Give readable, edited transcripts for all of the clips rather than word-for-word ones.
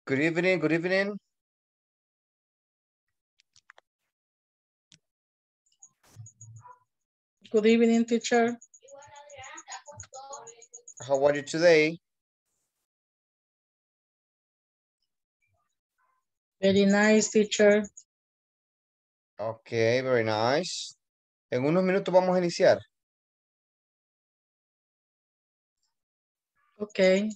Good evening, good evening. Good evening, teacher. How are you today? Very nice, teacher. Okay, very nice. En unos minutos vamos a iniciar. Okay.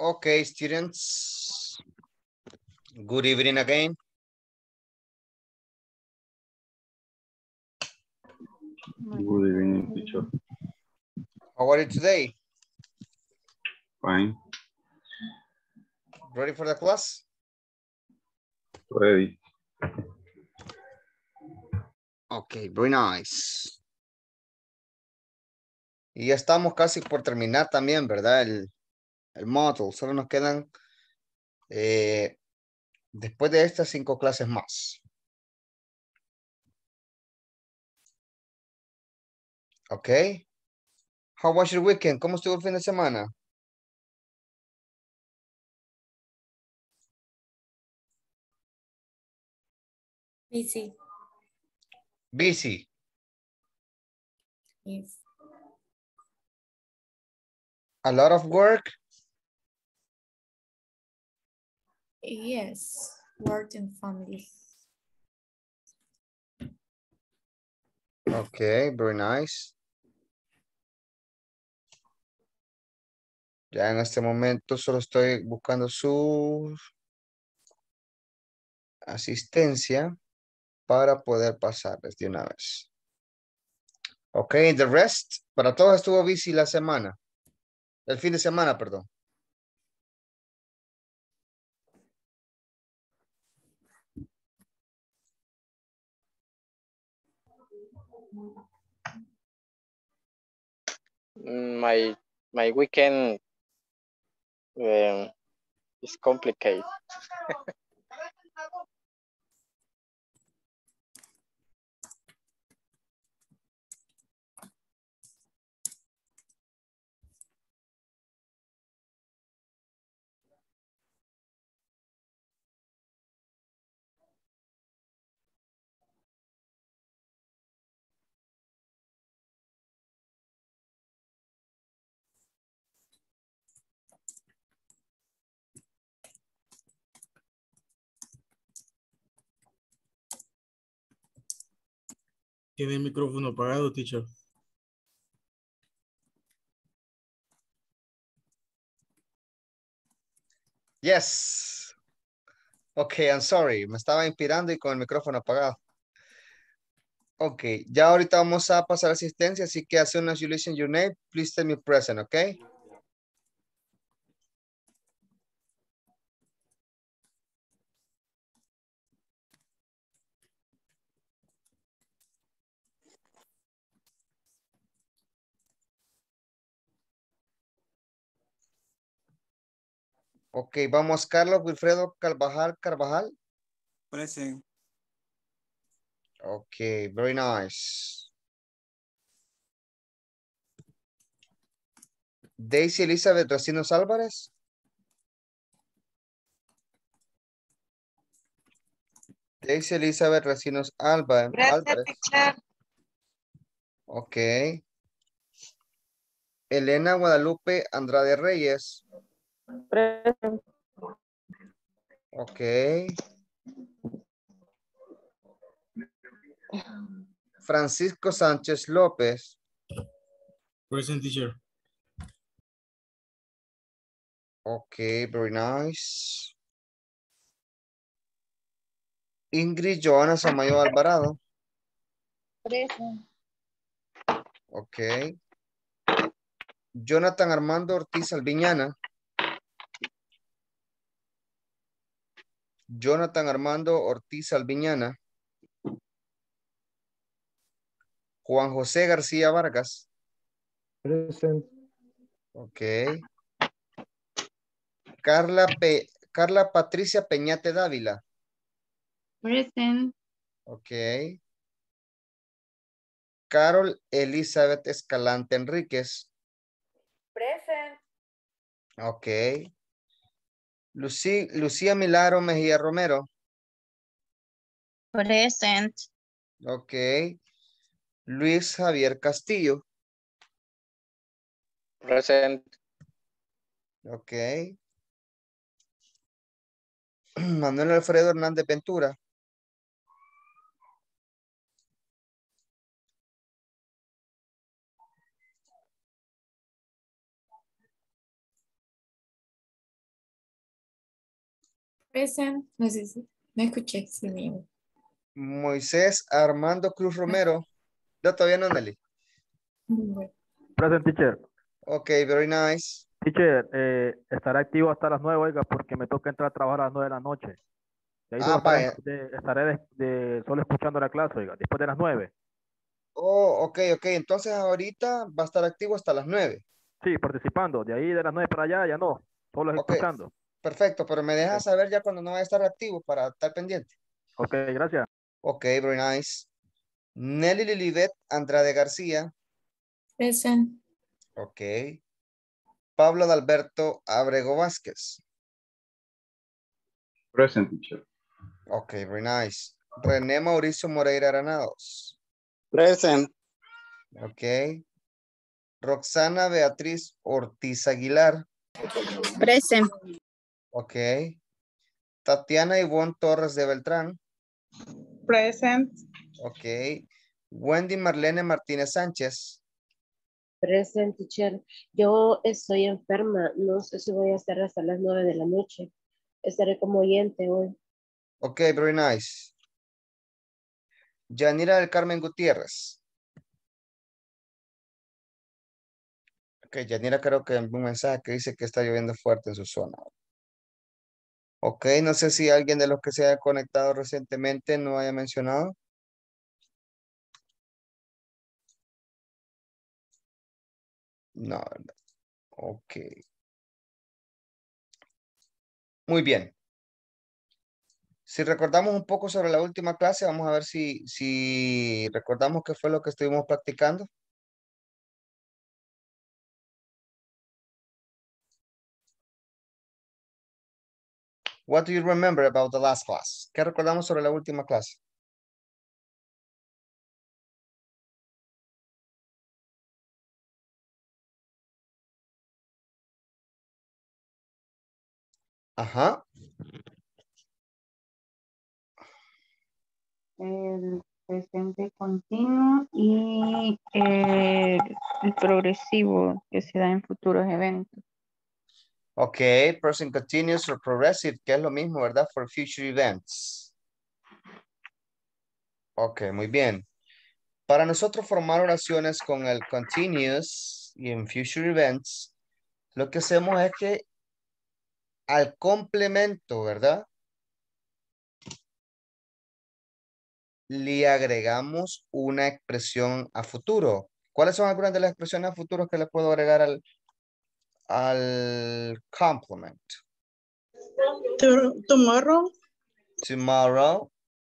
Okay, students. Good evening again. Good evening, teacher. How are you today? Fine. Ready for the class? Ready. Okay, very nice. Y ya estamos casi por terminar también, ¿verdad? El module. Solo nos quedan después de estas 5 clases más. Ok. How was your weekend? ¿Cómo estuvo el fin de semana? Busy. Busy. Yes. A lot of work. Yes. Work and family. Okay, very nice. Ya en este momento solo estoy buscando su asistencia para poder pasarles de una vez. Ok, the rest. Para todos estuvo busy la semana. El fin de semana, perdón. My weekend is complicated. Tiene el micrófono apagado, teacher. Yes. Ok, I'm sorry. Me estaba inspirando y con el micrófono apagado. Ok, ya ahorita vamos a pasar asistencia, así que as soon as you listen your name, please tell me present, ok? Ok, vamos Carlos Wilfredo Carvajal. Present. Ok, very nice. Daisy Elizabeth Racinos Álvarez. Daisy Elizabeth Racinos Álvarez. Ok. Elena Guadalupe Andrade Reyes. Present. Ok. Francisco Sánchez López. Present, teacher. Ok, very nice. Ingrid Joana Samayo Alvarado. Present. Ok. Jonathan Armando Ortiz Alviñana. Jonathan Armando Ortiz Alviñana. Juan José García Vargas. Present. Ok. Carla Patricia Peñate Dávila. Present. Ok. Carol Elizabeth Escalante Enríquez. Present. Ok. Lucía Milagro Mejía Romero. Present. Ok. Luis Javier Castillo. Present. Ok. Manuel Alfredo Hernández Ventura. Present. No sé si no escuché. Sí, mismo. Moisés Armando Cruz Romero. No, todavía no, Nelly. Bueno. Present, teacher. Ok, very nice. Teacher, estaré activo hasta las 9, oiga, porque me toca entrar a trabajar a las 9 de la noche. De ahí Ah, solo vaya. estaré solo escuchando la clase, oiga, después de las 9. Oh, ok, ok. Entonces ahorita va a estar activo hasta las 9. Sí, participando. De ahí de las 9 para allá, ya no. Solo Ok, escuchando. perfecto, pero me dejas Ok, saber ya cuando no vaya a estar activo para estar pendiente. ok, gracias. Ok, very nice. Nelly Lilibet Andrade García. Present. Ok. Pablo Adalberto Abrego Vázquez. Present, teacher. Ok, very nice. René Mauricio Moreira Granados. Present. Ok. Roxana Beatriz Ortiz Aguilar. Present. Ok. Tatiana Ivonne Torres de Beltrán. Present. Ok. Wendy Marlene Martínez Sánchez. Present, teacher. Yo estoy enferma. No sé si voy a estar hasta las 9 de la noche. Estaré como oyente hoy. Ok, very nice. Yanira del Carmen Gutiérrez. Ok, Yanira creo que envió un mensaje que dice que está lloviendo fuerte en su zona. Ok, no sé si alguien de los que se haya conectado recientemente no haya mencionado. No, no. Ok. Muy bien. Si recordamos un poco sobre la última clase, vamos a ver si recordamos qué fue lo que estuvimos practicando. What do you remember about the last class? ¿Qué recordamos sobre la última clase? Ajá. El presente continuo y el progresivo que se da en futuros eventos. Ok, present continuous or progressive, que es lo mismo, ¿verdad? For future events. Ok, muy bien. Para nosotros formar oraciones con el continuous y en future events, lo que hacemos es que al complemento, ¿verdad? Le agregamos una expresión a futuro. ¿Cuáles son algunas de las expresiones a futuro que le puedo agregar al complement? Tomorrow, Tomorrow,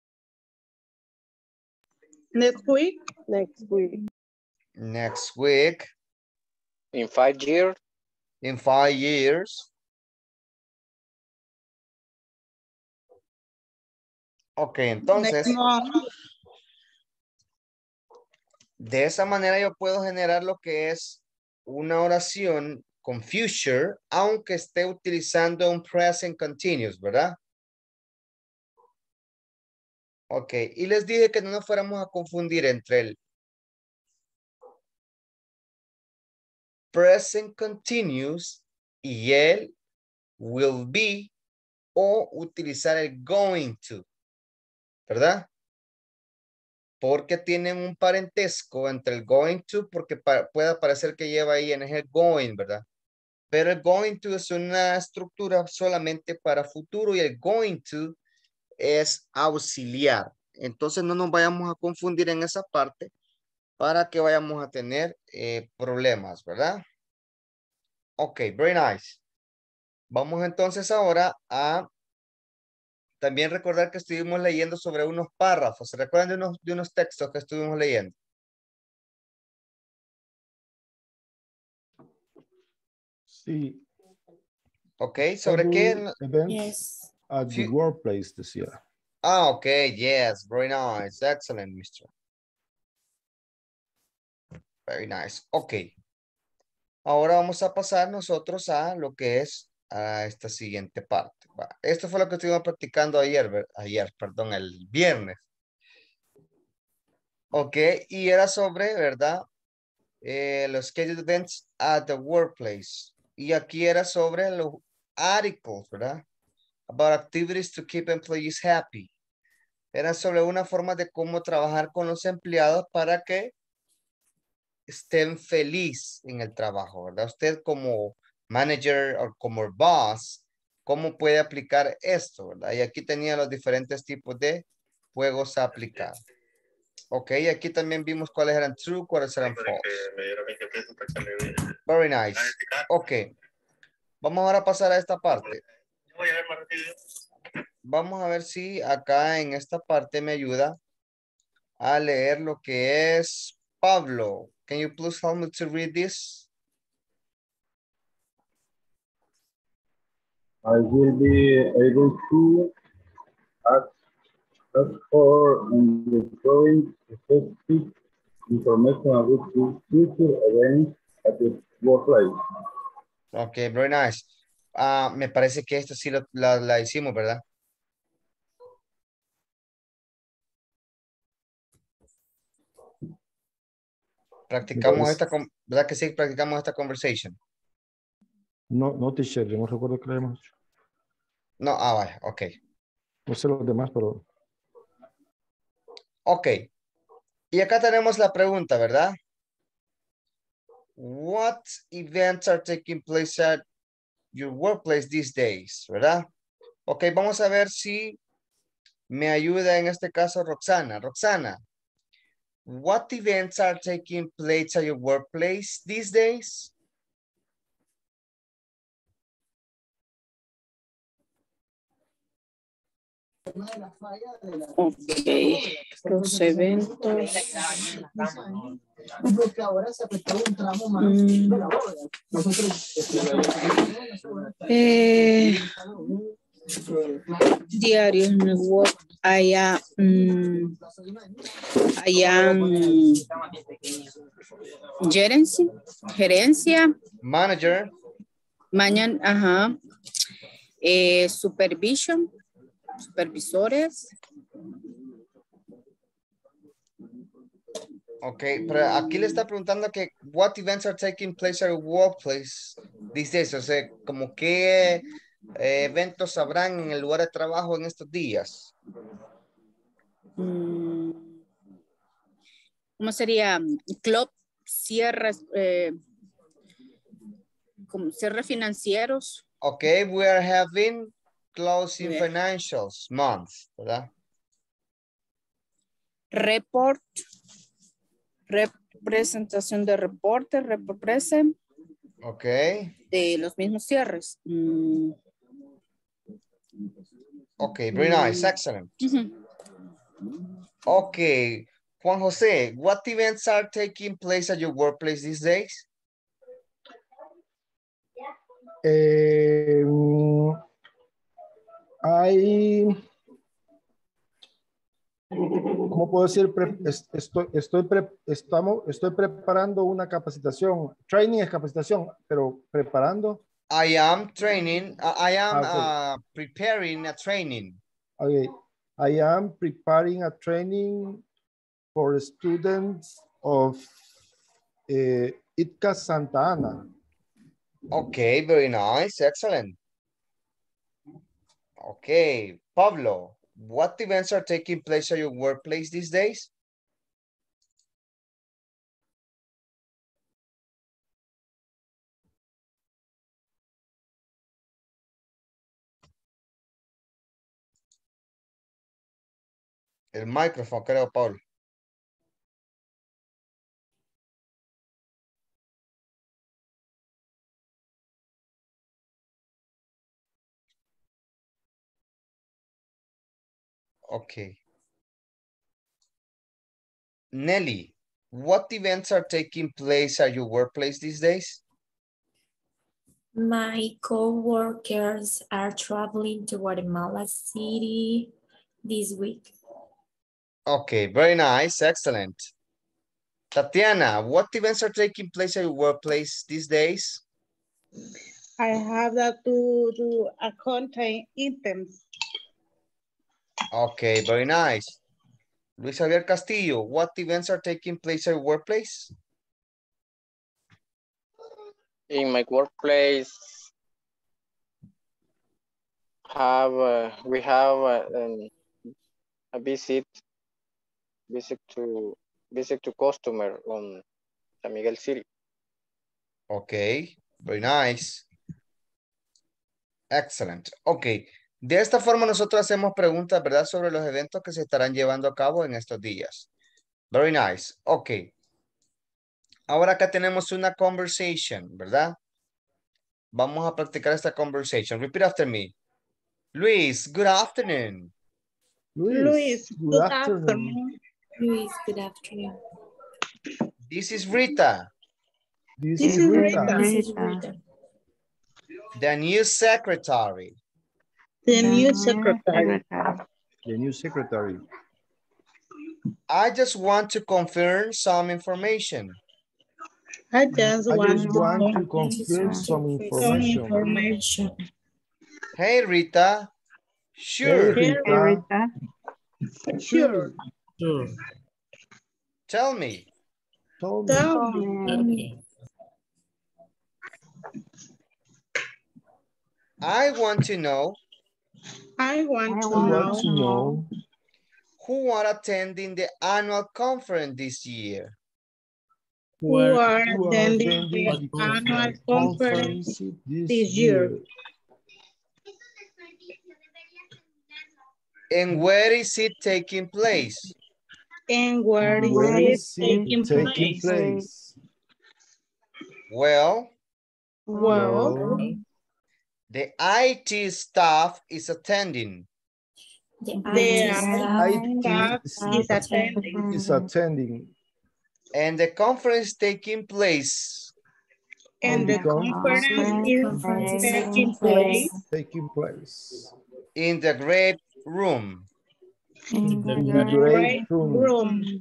next week, Next week. next week, In 5 years. in 5 years. Ok, next entonces, month, de esa manera yo puedo generar lo que es una oración con future, aunque esté utilizando un present continuous, ¿verdad? Ok, y les dije que no nos fuéramos a confundir entre el present continuous y el will be o utilizar el going to, ¿verdad? Porque tienen un parentesco entre el going to, porque puede parecer que lleva ahí en el going, ¿verdad? Pero el going to es una estructura solamente para futuro y el going to es auxiliar. Entonces no nos vayamos a confundir en esa parte para que vayamos a tener problemas, ¿verdad? Ok, very nice. Vamos entonces ahora a también recordar que estuvimos leyendo sobre unos párrafos. ¿Se recuerdan de unos textos que estuvimos leyendo? Sí. Ok, ¿sobre qué? Events Yes. at the workplace decía. Ah, ok, yes, very nice. Excellent, mister. Very nice. Ok. Ahora vamos a pasar nosotros a lo que es a esta siguiente parte. Va. Esto fue lo que estuvimos practicando ayer, perdón, el viernes. Ok, y era sobre, ¿verdad? Los scheduled events at the workplace. Y aquí era sobre los articles, ¿verdad? about activities to keep employees happy. Era sobre una forma de cómo trabajar con los empleados para que estén felices en el trabajo, ¿verdad? Usted como manager o como boss, ¿cómo puede aplicar esto, verdad? Y aquí tenía los diferentes tipos de juegos a aplicar. Ok, aquí también vimos cuáles eran true, cuáles eran false. Very nice. Ok. Vamos ahora a pasar a esta parte. Vamos a ver si acá en esta parte me ayuda a leer lo que es Pablo. Can you please help me to read this? I will be able to ask for and destroying specific information about the future events at the workplace. Ok, very nice. Me parece que esto sí la hicimos, ¿verdad? Practicamos esta, ¿verdad que sí? Practicamos esta conversation. No, no, teacher, yo no recuerdo que le hemos hecho. No, vaya, ok. No sé los demás, pero... Ok. Y acá tenemos la pregunta, ¿verdad? What events are taking place at your workplace these days, ¿verdad? Ok, vamos a ver si me ayuda en este caso Roxana. Roxana, what events are taking place at your workplace these days? Ok, los eventos. Diarios en el work, allá, gerencia, Manager, mañana, ajá, supervisores. ok, pero aquí le está preguntando que what events are taking place at your workplace these days, o sea, como qué eventos habrán en el lugar de trabajo en estos días. ¿Cómo sería? Club, cierres, como cierres financieros. Ok, we are having closing financials month, ¿verdad? Report, representación de reporte, report present. Ok. De los mismos cierres. Ok, very nice, excellent. Ok, Juan José, what events are taking place at your workplace these days? ¿Cómo puedo decir? Estoy preparando una capacitación. Training es capacitación, pero preparando. I am training. I am Okay. preparing a training. Okay. I am preparing a training for students of ITCA Santa Ana. Okay, very nice, excellent. Okay, Pablo, what events are taking place at your workplace these days? El micrófono, creo, Pablo. Okay. Nelly, what events are taking place at your workplace these days? My co-workers are traveling to Guatemala City this week. Okay, very nice, excellent. Tatiana, what events are taking place at your workplace these days? I have that to do accounting items. Okay, very nice. Luis Javier Castillo, what events are taking place at your workplace? In my workplace, we have a visit to customer on San Miguel City. Okay, very nice. Excellent. Ok. De esta forma nosotros hacemos preguntas, ¿verdad? Sobre los eventos que se estarán llevando a cabo en estos días. Very nice. Ok. Ahora acá tenemos una conversation, ¿verdad? Vamos a practicar esta conversation. Repeat after me. Luis, good afternoon. Luis, good afternoon. Luis, good afternoon. This is Rita, This This is is Rita. This is Rita. the new secretary. The new secretary. The new secretary. I just want to confirm some information. I just I want just to want to know confirm some some information. information. Hey, Rita. Sure. Hey, Rita. Sure. Sure. Tell me. Tell me. Tell me. I want to know I want I to want to know know who are attending the annual conference this year. who are who are attending attending the annual the conference conference this this year. year. And where is it taking place? And where Where is is it it taking place? Well, Well, the IT staff is attending. The the IT staff is attending. Is attending. And the conference taking place. And the conference is taking place In the great room. in The the great great room. room.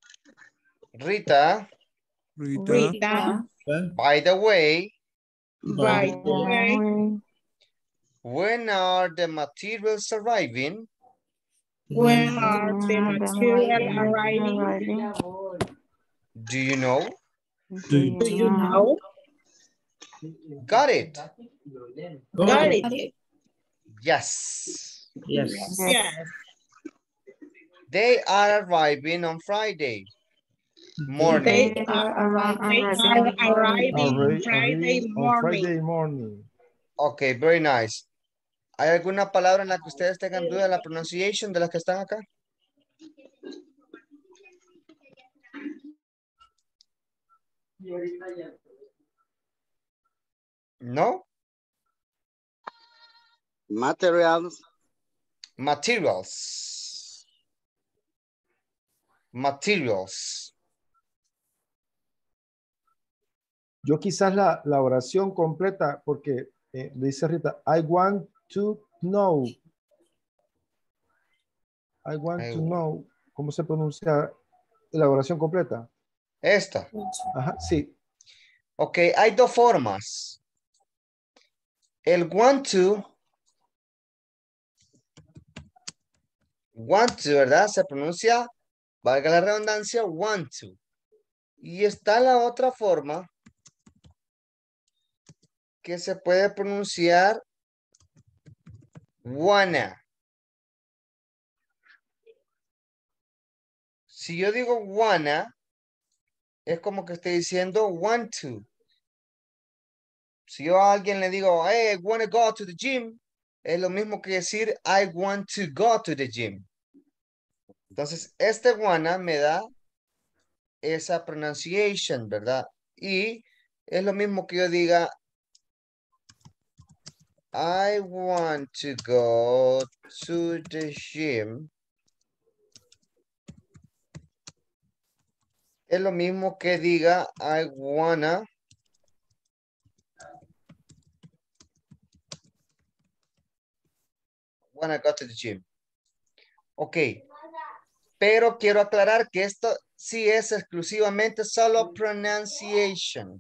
Rita, Rita, by the way, by the way, when are the materials arriving? when are the material arriving? Do you know? Do you know? Got it. Got it. Yes. Yes. They are arriving on Friday morning. They are arriving on Friday On morning. Friday morning. Ok, very nice. ¿Hay alguna palabra en la que ustedes tengan duda de la pronunciation de las que están acá? ¿No? Materials. Materials. Materials. Yo quizás la oración completa, porque dice Rita, I want to know. I want to know. ¿Cómo se pronuncia la oración completa? Esta. Ajá, sí. Ok, hay dos formas. El want to, ¿verdad? Se pronuncia, valga la redundancia, want to. Y está la otra forma que se puede pronunciar wanna. Si yo digo wanna, es como que estoy diciendo want to. Si yo a alguien le digo, hey, I wanna go to the gym, es lo mismo que decir I want to go to the gym. Entonces, este wanna me da esa pronunciation, ¿verdad? Y es lo mismo que yo diga I want to go to the gym. Es lo mismo que diga I wanna go to the gym. Ok. Pero quiero aclarar que esto sí es exclusivamente solo pronunciation.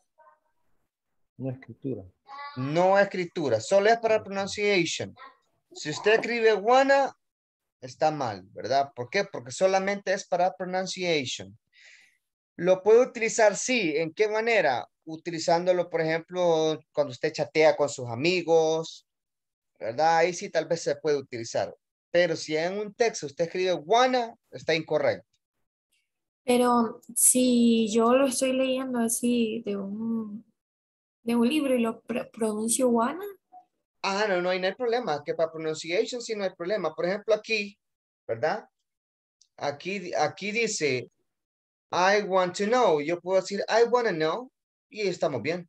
No escritura. No escritura, solo es para pronunciation. Si usted escribe wanna, está mal, ¿verdad? ¿Por qué? Porque solamente es para pronunciation. Lo puede utilizar, sí. ¿En qué manera? Utilizándolo, por ejemplo, cuando usted chatea con sus amigos, ¿verdad? Ahí sí tal vez se puede utilizar. Pero si en un texto usted escribe wanna, está incorrecto. Pero si yo lo estoy leyendo así de un libro y lo pronuncio wanna, Ah, no, no hay problema. Que para pronunciation sí no hay problema. Por ejemplo, aquí, ¿verdad? Aquí dice, I want to know. Yo puedo decir, I want to know. Y estamos bien.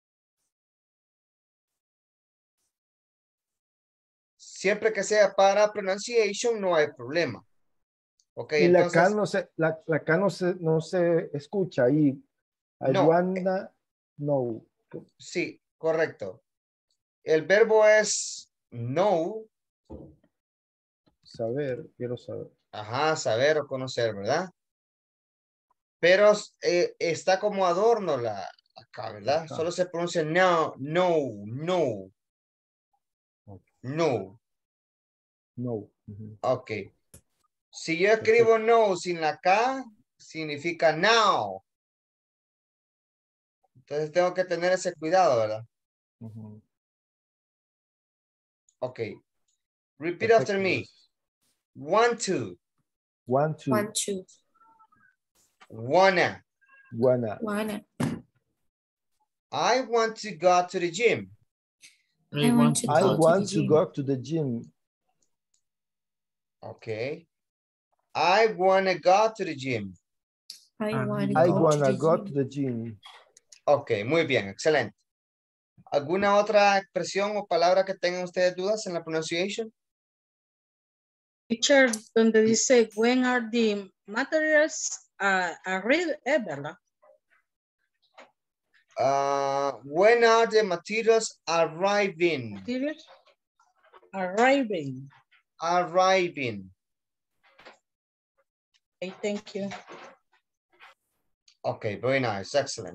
Siempre que sea para pronunciation, no hay problema. Ok, Y la K entonces, no se, la K no se escucha ahí. I no, wanna know. sí, correcto. El verbo es know, Saber, quiero saber. ajá, saber o conocer, ¿verdad? Pero está como adorno acá, ¿verdad? Ajá. Solo se pronuncia no, no, no, no. No. Ujú. Ok. Si yo escribo Perfecto. no sin la K, significa now. Entonces tengo que tener ese cuidado, ¿verdad? Ujú. Ok. Repeat after Perfecto, me. gracias. Want to, Want to, want to, wanna. wanna. wanna, I want to go to the gym. I want to I go to the want to gym. go to the gym. Okay. I wanna go to the gym. I want to I go to wanna the go to gym. the gym. Ok, muy bien, excelente. ¿Alguna otra expresión o palabra que tengan ustedes dudas en la pronunciation? Teacher, donde dice, when are the materials arrived, ¿verdad? When are the materials arriving? Materials arriving. Arriving. Okay, thank you. Ok, very nice, excellent.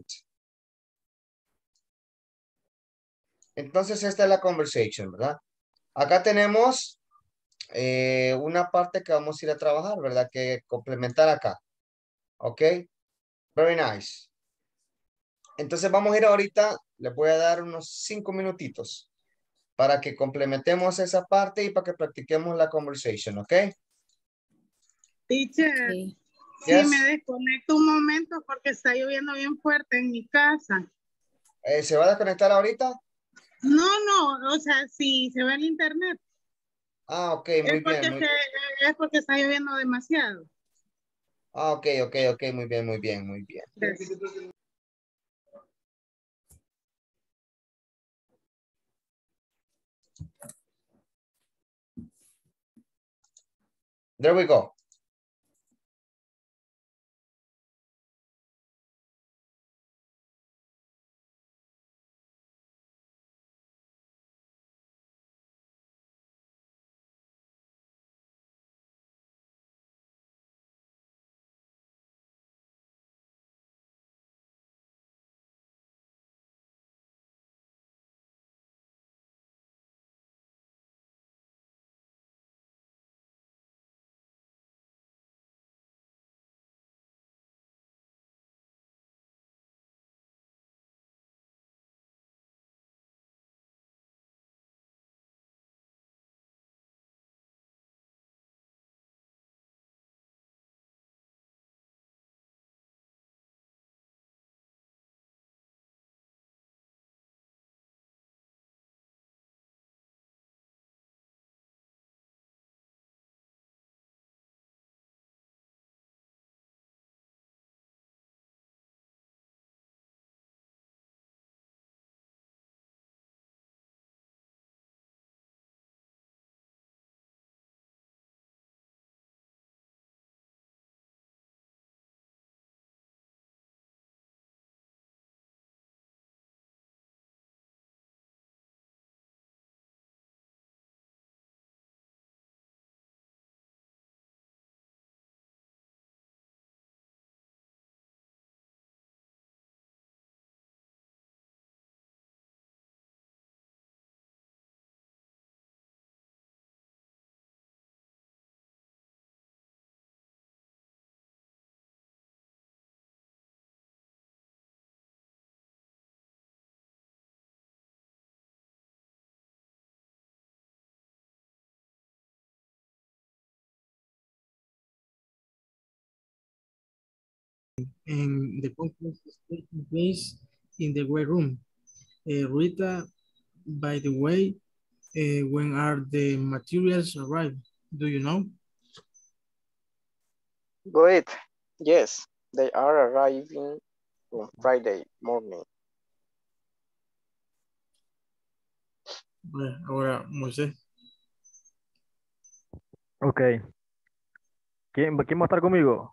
Entonces esta es la conversation, ¿verdad? Acá tenemos una parte que vamos a ir a trabajar, ¿verdad? Que complementar acá. Ok, very nice. Entonces vamos a ir ahorita, les voy a dar unos 5 minutitos para que complementemos esa parte y para que practiquemos la conversation, ¿ok? Teacher, Okay. si me Yes. desconecto un momento porque está lloviendo bien fuerte en mi casa. ¿Se va a desconectar ahorita? No, o sea, si se ve el internet, Ah, ok, muy bien. es porque está lloviendo demasiado. Ah, ok, muy bien, muy bien, muy bien. Gracias. There we go. and the conference is taking place in the great room. Rita, by the way, when are the materials arrive? Do you know? Great. Yes, they are arriving on Friday morning. Bueno, ahora, Moisés. Ok. ¿Quién va a estar conmigo?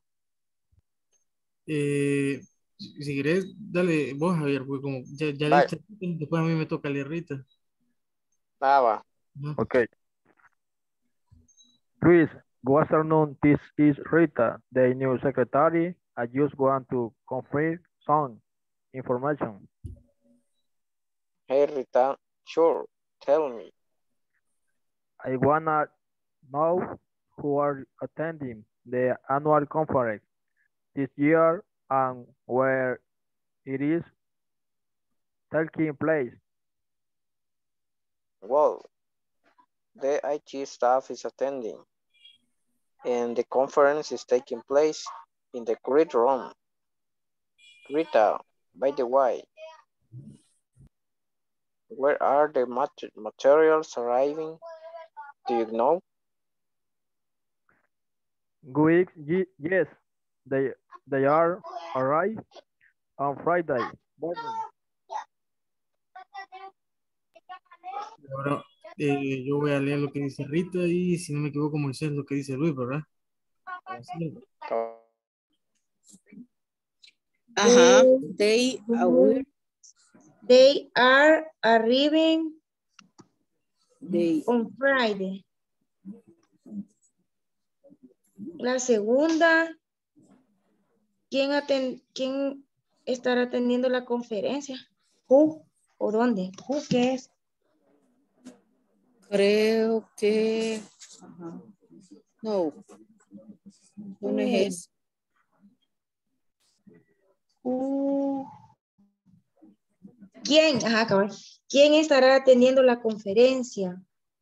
Si querés, dale vos, Javier, porque como ya Bye. diste, después a mí me toca leer Rita. Va. ¿No? Ok. Luis, good afternoon. This is Rita, the new secretary. I just want to confirm some information. Hey, Rita. Sure. Tell me. I wanna know who are attending the annual conference this year and where it is taking place. Well, the IT staff is attending, and the conference is taking place in the great room. Rita, by the way, where are the materials arriving? Do you know? Yes, they are arrived on Friday morning. Ahora yo voy a leer lo que dice Rita y si no me equivoco, Moisés, lo que dice Luis, ¿verdad? Así. Ajá. They are arriving They. on Friday. La segunda, ¿quién estará atendiendo la conferencia? ¿Who o dónde? ¿Who qué es? Creo que. Ajá. No. No es. ¿Quién? Ajá, cabrón. ¿Quién estará atendiendo la conferencia?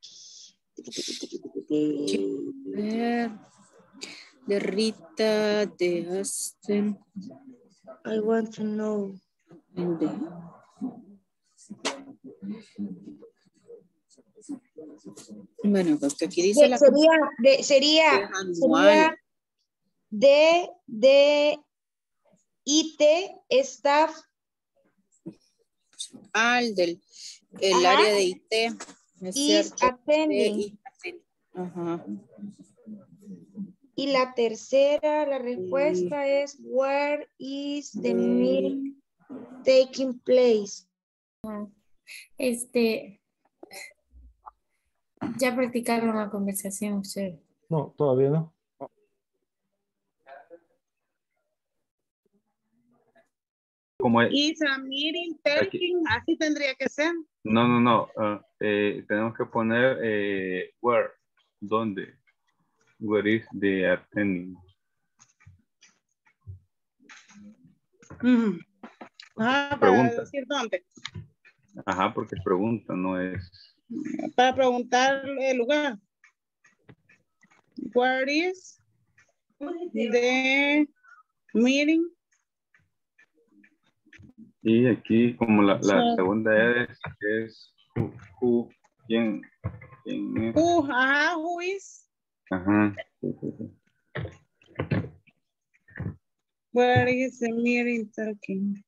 De Rita, de Aston. I want to know. Bueno, porque aquí dice la sería de IT staff. El área de IT. Is attending. Ajá. Y la tercera, la respuesta es where is the meeting taking place? Ya practicaron la conversación ustedes. No, todavía no. Como es, Is a meeting taking, así tendría que ser. no. Tenemos que poner where, dónde. Where is the attending? Para Pregunta. decir dónde. Ajá, porque es pregunta, no es. Para preguntar el lugar. Where is the meeting? Y aquí, como la segunda es who, quién es. Who is? Ajá. Where is the meeting taking?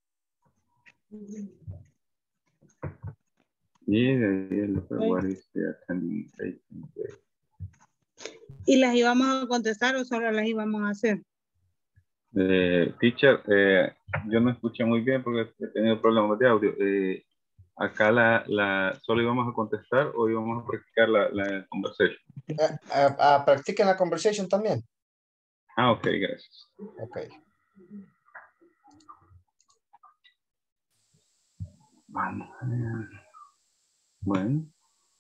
Y de ahí el otro, where is the attending taking place? ¿Y las íbamos a contestar o solo las íbamos a hacer? Teacher, yo no escuché muy bien porque he tenido problemas de audio. Acá solo íbamos a contestar o íbamos a practicar la conversación. Practiquen la conversation también. Ah, ok, gracias. Ok. Vamos. Bueno.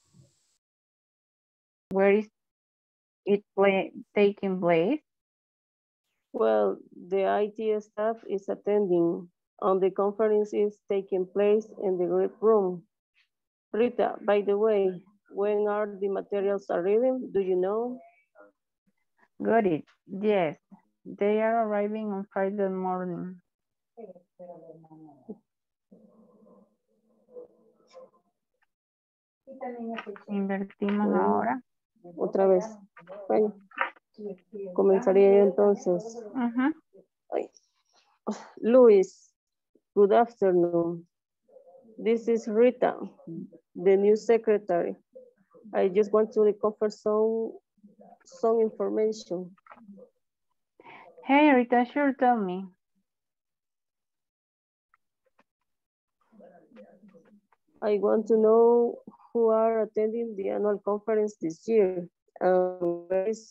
Where is it taking place? Well, the IT staff is attending, and the conference is taking place in the great room. Rita, by the way, when are the materials arriving? Do you know? Got it. Yes, They are arriving on Friday morning. Invertimos ahora. Otra vez. Bueno, comenzaría yo entonces. Ay. Luis, good afternoon. This is Rita, the new secretary. I just want to recover some information. Hey, Rita, sure, tell me. I want to know who are attending the annual conference this year. Where is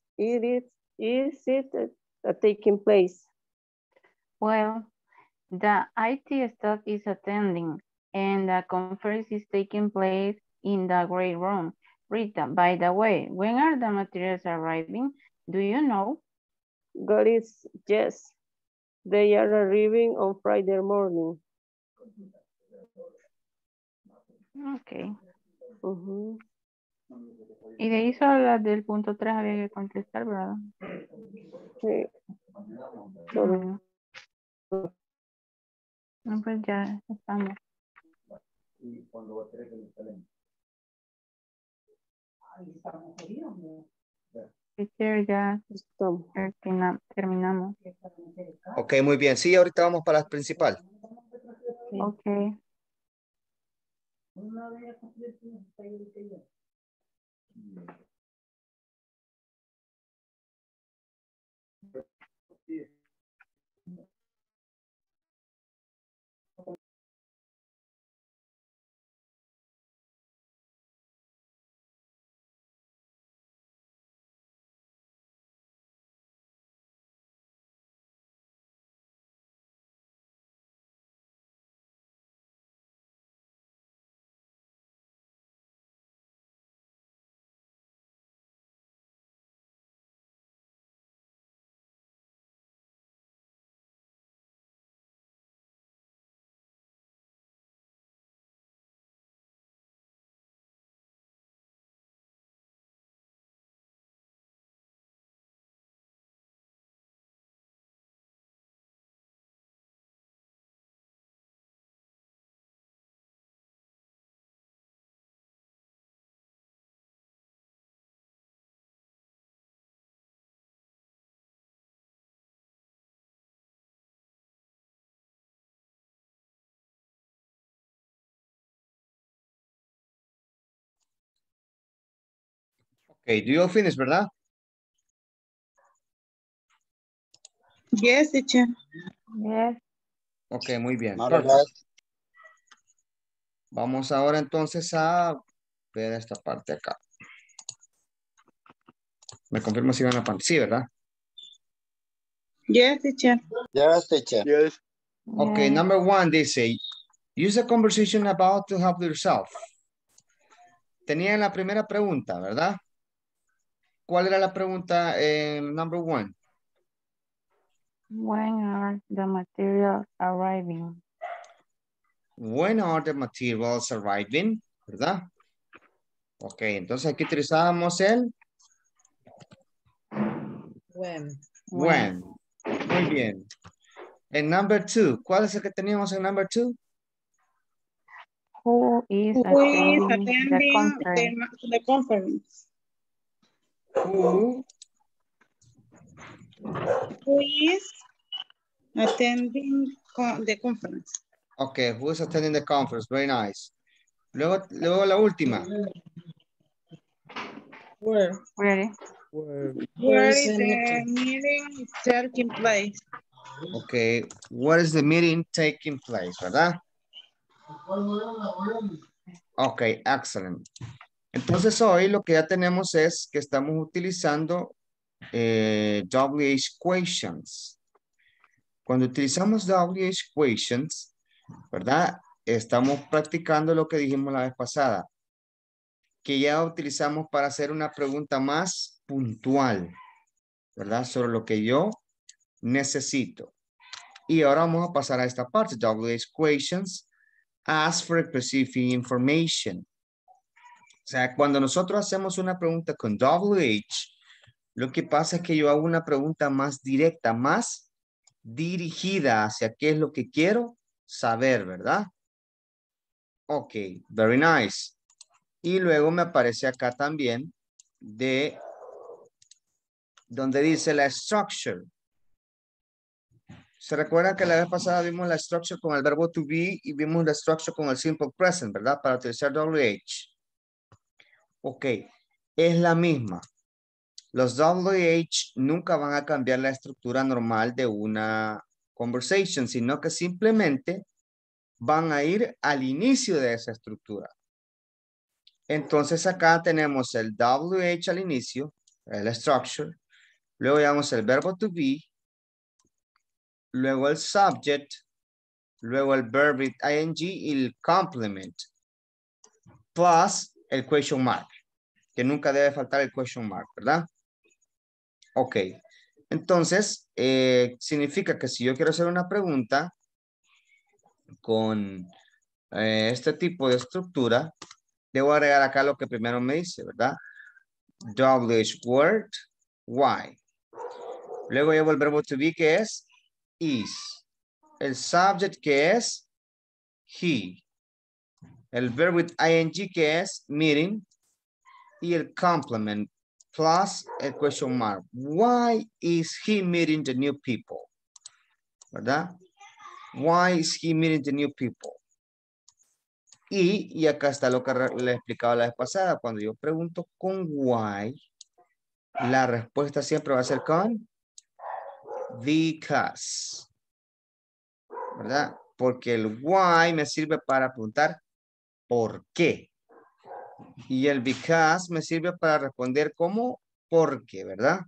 it taking place? Well, the IT staff is attending and the conference is taking place in the great room. Rita, by the way, when are the materials arriving? Do you know? Got it, yes. They are arriving on Friday morning. Ok. Y de ahí solo las del punto 3 había que contestar, ¿verdad? Sí. Bueno. No, pues ya estamos. Teacher, ya terminamos. Ok, muy bien. Sí, ahorita vamos para la principal. Ok. Okay, do you all finish, ¿verdad? Yes, teacher. Yes. Ok, muy bien. More or Perfect. less. Vamos ahora entonces a ver esta parte acá. Me confirmo si van a pantalla. Sí, ¿verdad? Yes, teacher. Yes, teacher. Yes. Okay, number 1 dice, use a conversation about to help yourself. Tenían la primera pregunta, ¿verdad? ¿Cuál era la pregunta en number 1? When are the materials arriving? When are the materials arriving? ¿Verdad? Ok, entonces aquí utilizábamos el when. Muy bien. En number 2, ¿cuál es el que teníamos en number 2? Who is Who is attending the conference? the conference? Who is attending the conference? Okay, who is attending the conference? Very nice. Luego la última. Where? Ready? Where is the meeting taking place? Okay, where is the meeting taking place, ¿verdad? Okay, excellent. Entonces hoy lo que ya tenemos es que estamos utilizando WH questions. Cuando utilizamos WH questions, ¿verdad? Estamos practicando lo que dijimos la vez pasada, que ya utilizamos para hacer una pregunta más puntual, ¿verdad? Sobre lo que yo necesito. Y ahora vamos a pasar a esta parte, WH questions, ask for specific information. O sea, cuando nosotros hacemos una pregunta con WH, Lo que pasa es que yo hago una pregunta más directa, más dirigida hacia qué es lo que quiero saber, ¿verdad? Ok, very nice. Y luego me aparece acá también de donde dice la structure. ¿Se recuerdan que la vez pasada vimos la structure con el verbo to be y vimos la structure con el simple present, ¿verdad? Para utilizar WH. Ok, es la misma. Los WH nunca van a cambiar la estructura normal de una conversation, sino que simplemente van a ir al inicio de esa estructura. Entonces acá tenemos el WH al inicio, el structure. Luego llevamos el verbo to be. Luego el subject. Luego el verb ing y el complement. Plus el question mark. Que nunca debe faltar el question mark, ¿verdad? Ok. Entonces, significa que si yo quiero hacer una pregunta con este tipo de estructura, debo agregar acá lo que primero me dice, ¿verdad? WH word, why. Luego llevo el verbo to be que es is. El subject que es he. El verb with ing que es meeting. Y el complement plus el question mark. Why is he meeting the new people? ¿Verdad? Why is he meeting the new people? Y acá está lo que le explicaba la vez pasada. Cuando yo pregunto con why, la respuesta siempre va a ser con because. ¿Verdad? Porque el why me sirve para preguntar por qué. Y el because me sirve para responder como por qué, ¿verdad?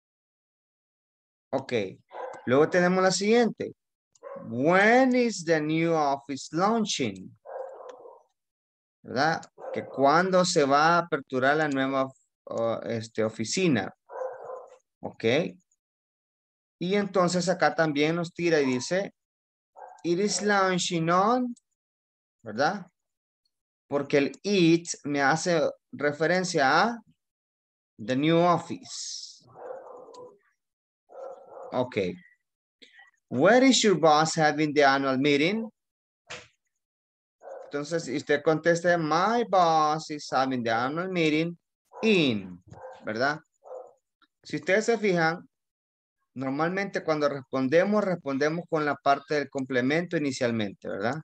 Ok. Luego tenemos la siguiente. When is the new office launching? ¿Verdad? Que cuando se va a aperturar la nueva oficina. Ok. Y entonces acá también nos tira y dice, it is launching on, ¿verdad? Porque el it me hace referencia a the new office. Ok. Where is your boss having the annual meeting? Entonces, si usted contesta, my boss is having the annual meeting in, ¿verdad? Si ustedes se fijan, normalmente cuando respondemos con la parte del complemento inicialmente, ¿verdad?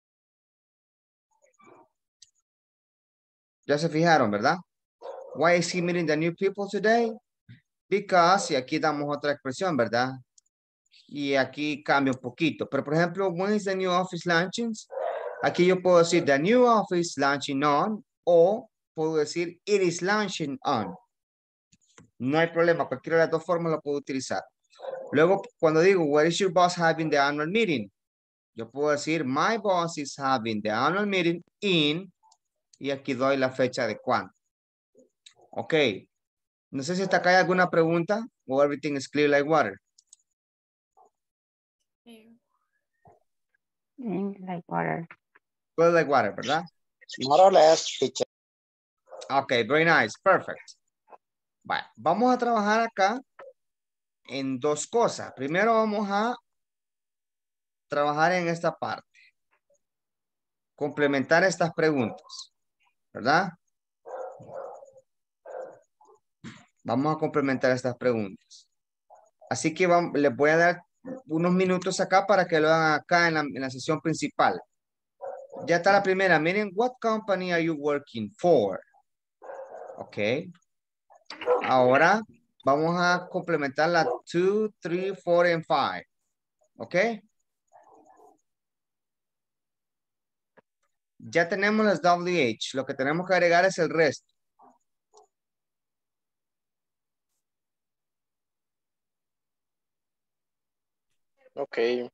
Ya se fijaron, ¿verdad? Why is he meeting the new people today? Because, y aquí damos otra expresión, ¿verdad? Y aquí cambia un poquito. Pero, por ejemplo, when is the new office launching? Aquí yo puedo decir the new office launching on o puedo decir it is launching on. No hay problema, cualquiera de las dos formas lo puedo utilizar. Luego, cuando digo, where is your boss having the annual meeting? Yo puedo decir, my boss is having the annual meeting in, y aquí doy la fecha de cuándo. Ok. No sé si hasta acá hay alguna pregunta o everything is clear like water. Like water. Clear like water, ¿verdad? More or less, teacher. Ok, very nice, perfect. Bueno, vamos a trabajar acá en dos cosas. Primero vamos a trabajar en esta parte. Complementar estas preguntas, ¿verdad? Vamos a complementar estas preguntas. Así que les voy a dar unos minutos acá para que lo hagan acá en la sesión principal. Ya está la primera. Miren, what company are you working for? Ok. Ahora vamos a complementar la 2, 3, 4 and 5. Ok. Ya tenemos las WH. Lo que tenemos que agregar es el resto. Okay.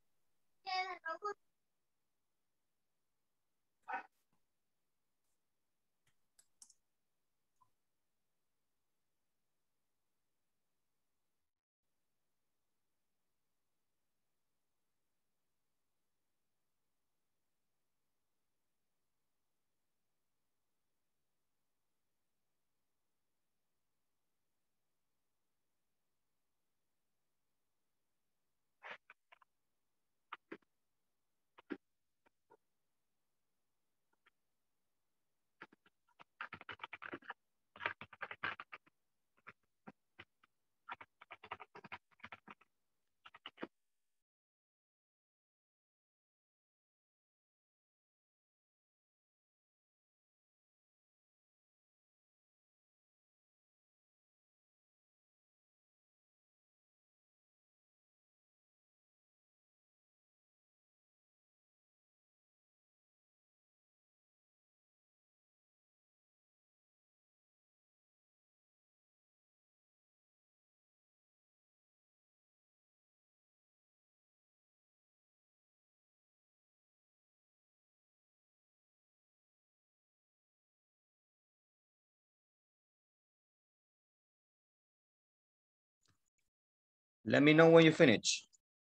Let me know when you finish.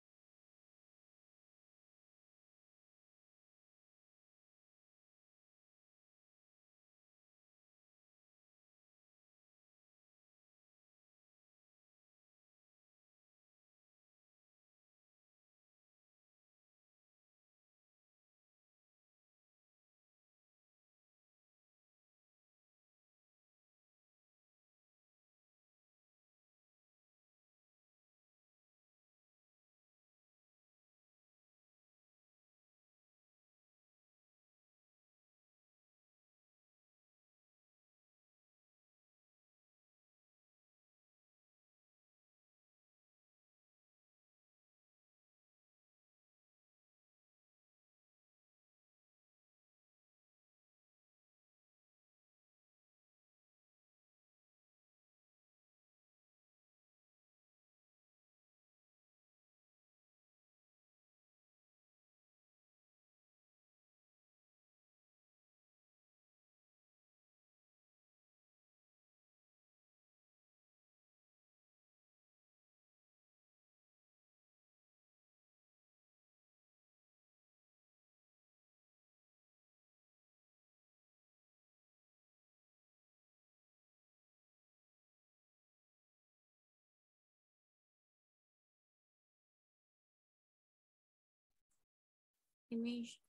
Image.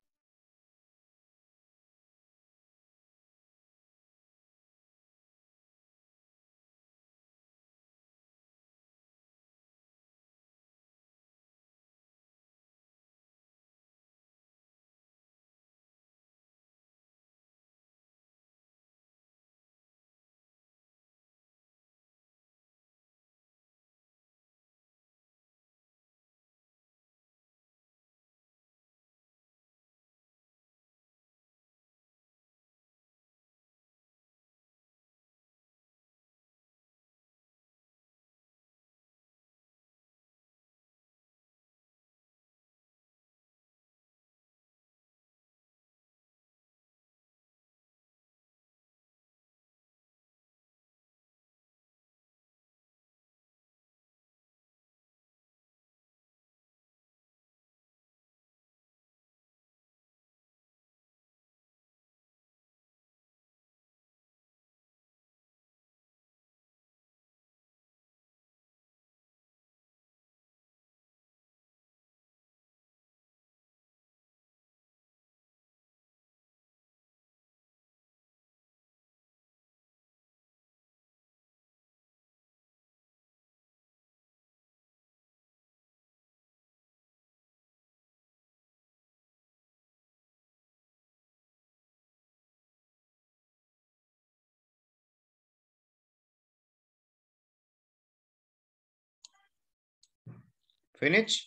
Finish?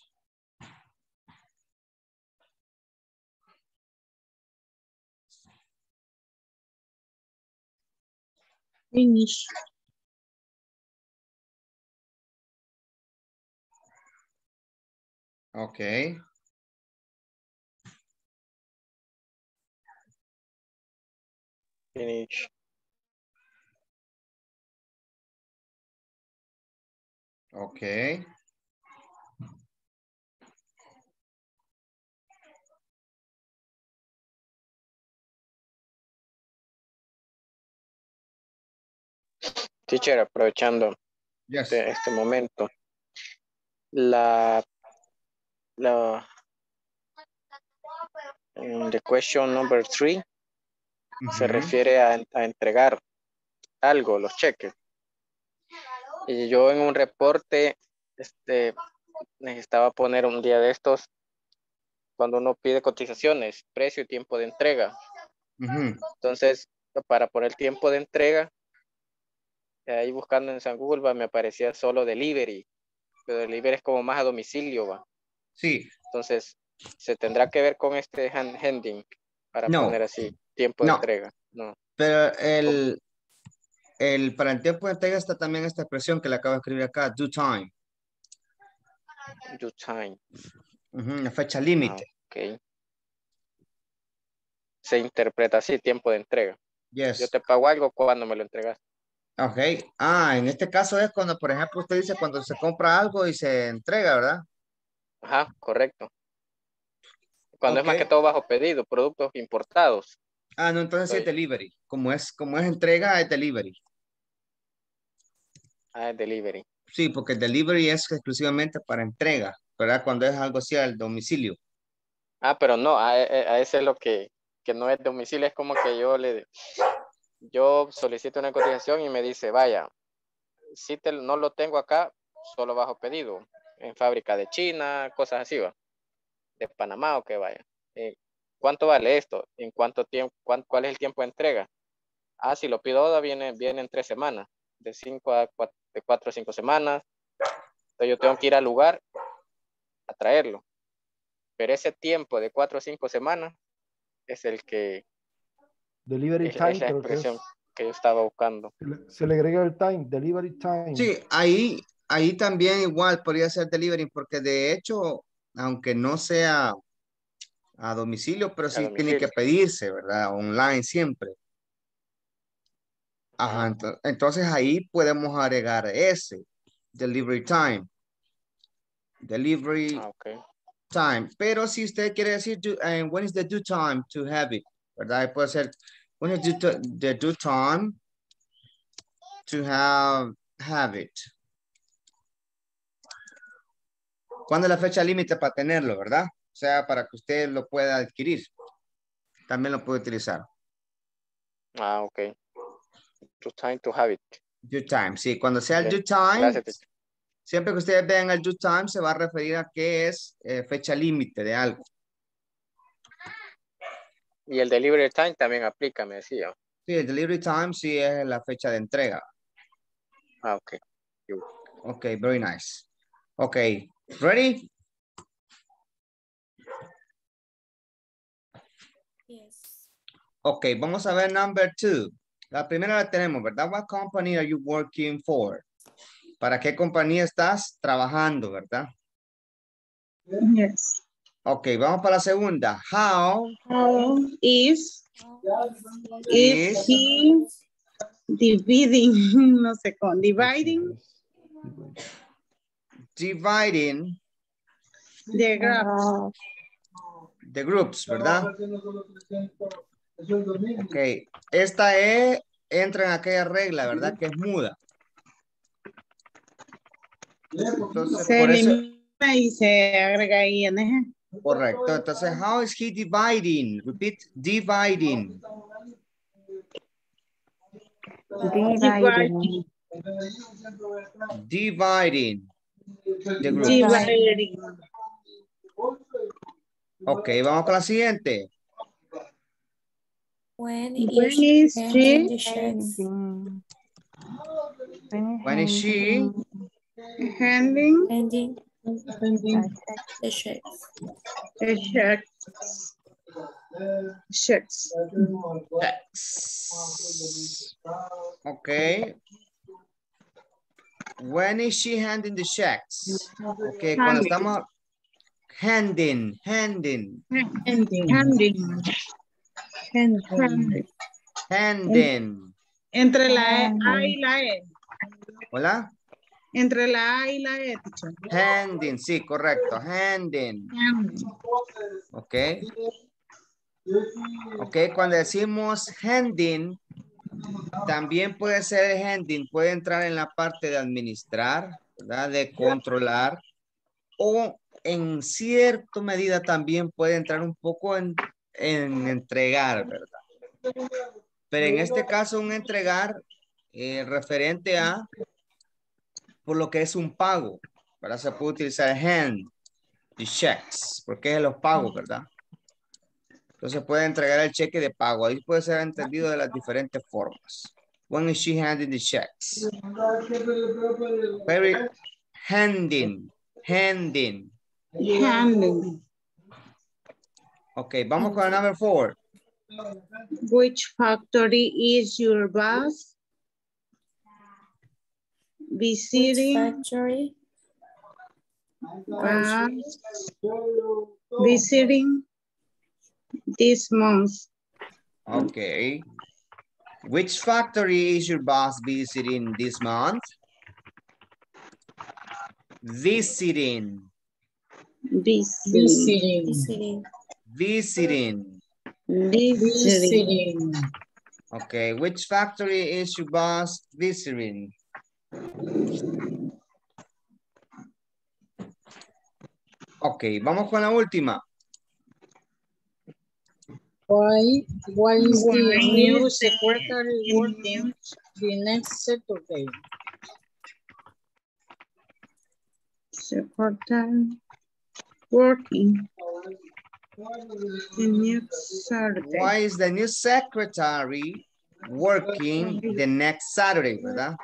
Finish. Okay. Finish. Okay. Teacher, aprovechando Yes. este momento, la the question number 3 se refiere a entregar algo, los cheques. Y yo en un reporte necesitaba poner un día de estos cuando uno pide cotizaciones, precio y tiempo de entrega. Entonces, para poner tiempo de entrega, ahí buscando en San Google me aparecía solo delivery, pero delivery es como más a domicilio, va. Sí. Entonces, se tendrá que ver con este handing para poner así tiempo de entrega. No. Pero para el tiempo de entrega está también esta expresión que le acabo de escribir acá, due time. Due time. La fecha límite. Ok. Se interpreta así, tiempo de entrega. Yes. Yo te pago algo cuando me lo entregas. Ok. Ah, en este caso es cuando, por ejemplo, usted dice cuando se compra algo y se entrega, ¿verdad? Ajá, correcto. Cuando es Ok. más que todo bajo pedido, productos importados. Ah, no, entonces sí es delivery. Como es entrega, es delivery. Ah, es delivery. Sí, porque delivery es exclusivamente para entrega, ¿verdad? Cuando es algo así al domicilio. Ah, pero no, a ese es lo que no es domicilio, es como que yo solicito una cotización y me dice, vaya, si no lo tengo acá, solo bajo pedido, en fábrica de China, cosas así, va, de Panamá o que vaya. ¿Cuánto vale esto? ¿En cuánto tiempo? ¿Cuál es el tiempo de entrega? Ah, si lo pido ahora viene en 3 semanas, de 4 a 5 semanas. Entonces yo tengo que ir al lugar a traerlo. Pero ese tiempo de 4 o 5 semanas es el que Delivery es time la creo que expresión es. que yo estaba buscando. Se le agrega el time, delivery time. Sí, ahí también igual podría ser delivery, porque de hecho, aunque no sea a domicilio, pero A sí tiene que domicilio. pedirse, ¿verdad? Online siempre. Ajá, entonces ahí podemos agregar ese, delivery time. Delivery Okay. time. Pero si usted quiere decir, when is the due time to have it, ¿verdad? Puede ser, when is the due time to have it. ¿Cuándo es la fecha límite para tenerlo, verdad? O sea, para que usted lo pueda adquirir. También lo puede utilizar. Ah, ok. Due time to have it. Due time, sí. Cuando sea el Okay. due time, Gracias, teacher. siempre que ustedes vean el due time, se va a referir a qué es fecha límite de algo. Y el delivery time también aplica, me decía. Sí, el delivery time sí es la fecha de entrega. Ah, ok. Ok, very nice. Ok, ready? Yes. Ok, vamos a ver number 2. La primera la tenemos, ¿verdad? What company are you working for? ¿Para qué compañía estás trabajando, verdad? Yes. Ok, vamos para la segunda. How Is is he dividing, no sé con, dividing dividing the graphs? the groups, ¿verdad? Ok, esta entra en aquella regla, ¿verdad? Que es muda. Entonces, Se por eso, elimina y se agrega ING. correcto. Entonces, how is he dividing? Repeat, dividing. Dividing. Dividing the groups. Dividing. Ok, vamos con la siguiente. When When is is handing she the checks? When is she handing Handing the checks. a check? Checks. checks? Ok. When is she handing the checks? Ok, cuando estamos handing. Handing. Entre la A y la E. Hola. Entre la A y la E, teacher. Handing, sí, correcto. Handing. Ok. Ok, cuando decimos handing, también puede ser handing, puede entrar en la parte de administrar, ¿verdad? De controlar, o en cierta medida también puede entrar un poco en entregar, ¿verdad? Pero en este caso un entregar referente a por lo que es un pago, ¿verdad? Se puede utilizar hand, the checks, porque es los pagos, ¿verdad? Entonces puede entregar el cheque de pago. Ahí puede ser entendido de las diferentes formas. When is she handing the checks? Very handing. Ok, vamos con el number 4. Which factory is your boss visiting? Visiting this month. Ok. Which factory is your boss visiting this month? Visiting. Visiting. Visiting. Visiting. Okay, which factory is your boss visiting? Ok, vamos con la última. Why is the new secretary working the next Saturday? Secretary working the next Saturday. Why is the new secretary working the next Saturday, verdad?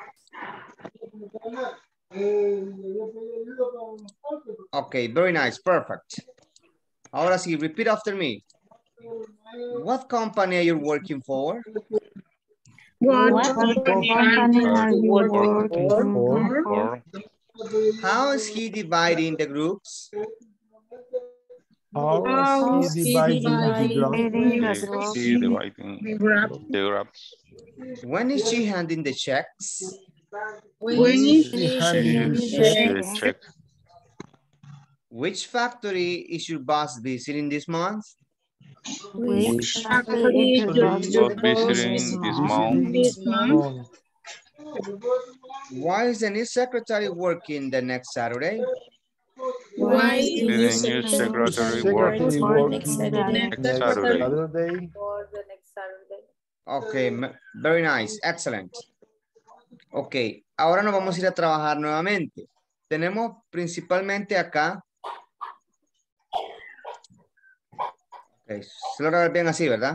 Okay, very nice, perfect. Ahora sí, repeat after me. What company are you working for? What company are you working for? How is he dividing the groups? How is he dividing the group? He dividing the groups. When is she handing the checks? When is she She handing is the the check. Which factory is your boss visiting this month? Which factory is your boss Not visiting this month. Why is the new secretary working the next Saturday? Why is The new secretary secretary working working next next Saturday. Saturday? Okay, very nice, excellent. Ok, ahora nos vamos a ir a trabajar nuevamente. Tenemos principalmente acá. Ok, se logra ver bien así, ¿verdad?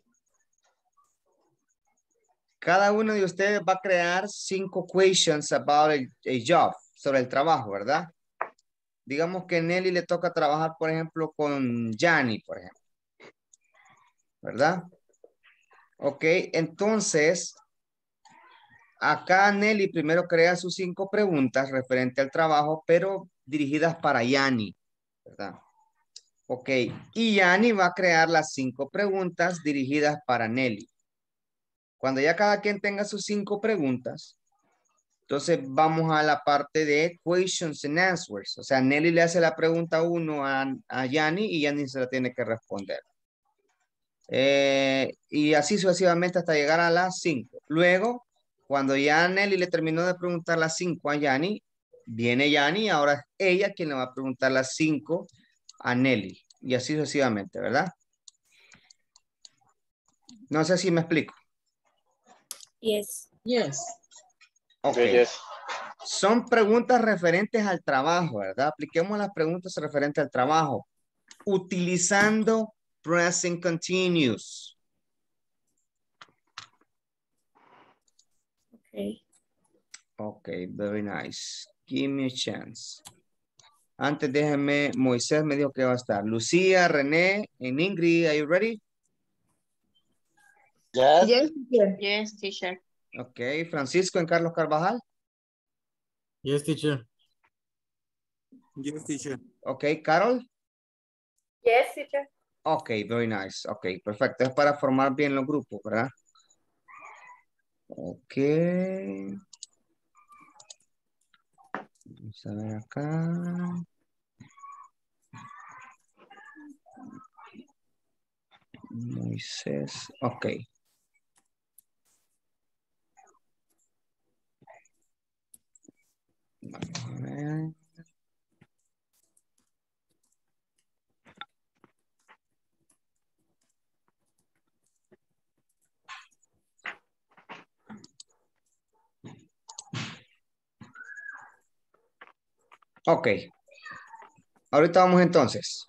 Cada uno de ustedes va a crear 5 questions about a job, sobre el trabajo, ¿verdad? Digamos que Nelly le toca trabajar, por ejemplo, con Yanni, por ejemplo. ¿Verdad? Ok, entonces, acá Nelly primero crea sus 5 preguntas referente al trabajo, pero dirigidas para Yanni, ¿verdad? Ok, y Yanni va a crear las 5 preguntas dirigidas para Nelly. Cuando ya cada quien tenga sus 5 preguntas, entonces vamos a la parte de questions and answers. O sea, Nelly le hace la pregunta 1 a Yanni y Yanni se la tiene que responder. Y así sucesivamente hasta llegar a las 5. Luego, cuando ya Nelly le terminó de preguntar las 5 a Yanni, viene Yanni y ahora es ella quien le va a preguntar las 5 a Nelly. Y así sucesivamente, ¿verdad? No sé si me explico. Yes. Yes. Ok. Yes. Son preguntas referentes al trabajo, ¿verdad? Apliquemos las preguntas referentes al trabajo utilizando present continuous. Okay. Ok, very nice. Give me a chance. Antes déjenme, Moisés me dijo que va a estar. Lucía, René, and Ingrid, are you ready? Yes. Yes, teacher. Yes, teacher. Ok, Francisco and Carlos Carvajal. Yes, teacher. Yes, teacher. Ok, Carol. Yes, teacher. Ok, very nice. Ok, perfecto. Es para formar bien los grupos, ¿verdad? Ok. Vamos a ver acá. Moisés. Ok. Vamos a ver. Ok. Ahorita vamos entonces.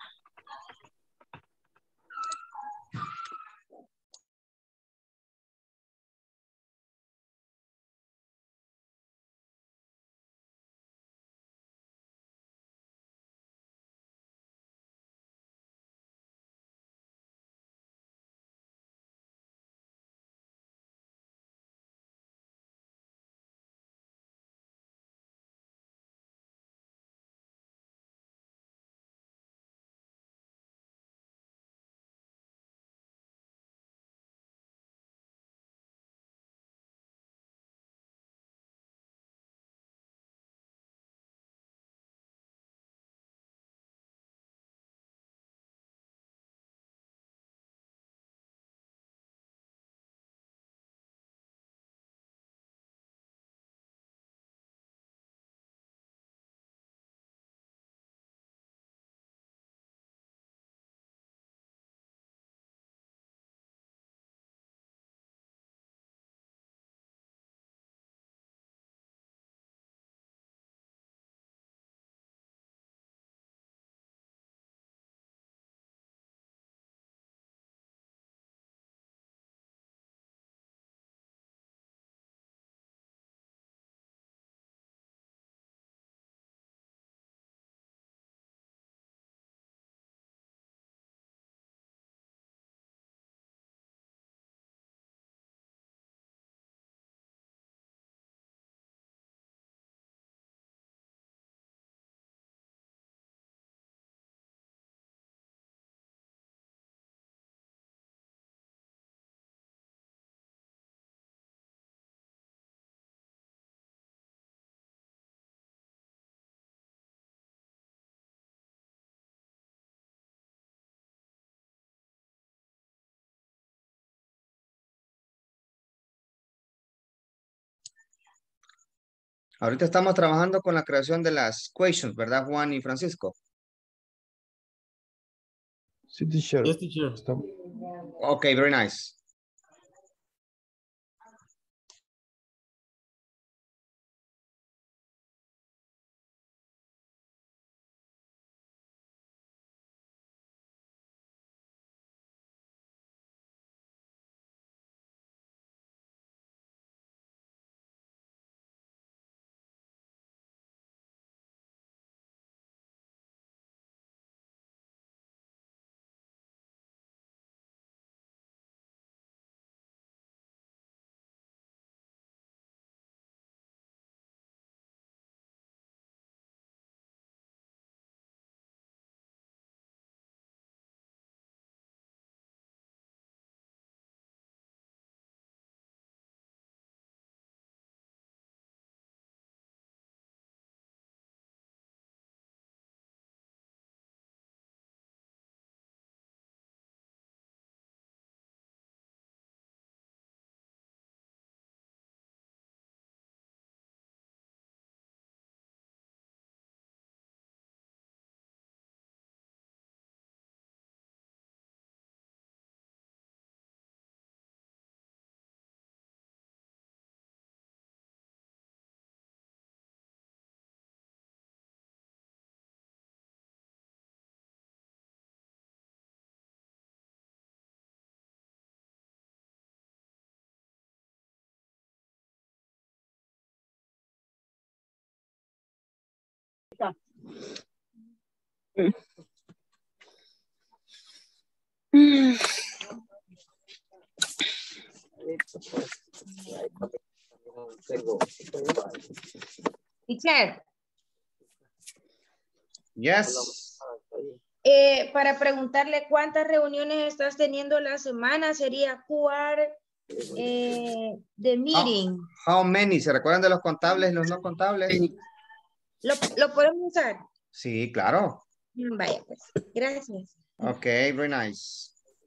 Ahorita estamos trabajando con la creación de las questions, ¿verdad, Juan y Francisco? Sí, teacher. Yes, teacher. Okay, very nice. Teacher, Yes. para preguntarle cuántas reuniones estás teniendo la semana, sería the meeting. How many? ¿Se recuerdan de los contables y los no contables? ¿Lo podemos usar? Sí, claro. Vaya, pues. Gracias. Okay, very nice.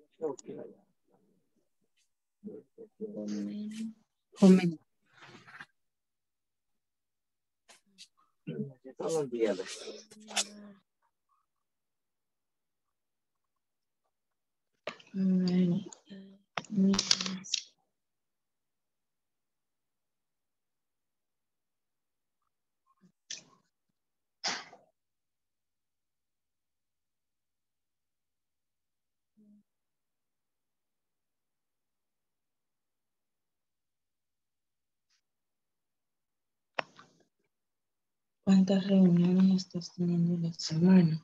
¿Cuántas reuniones estás teniendo la semana?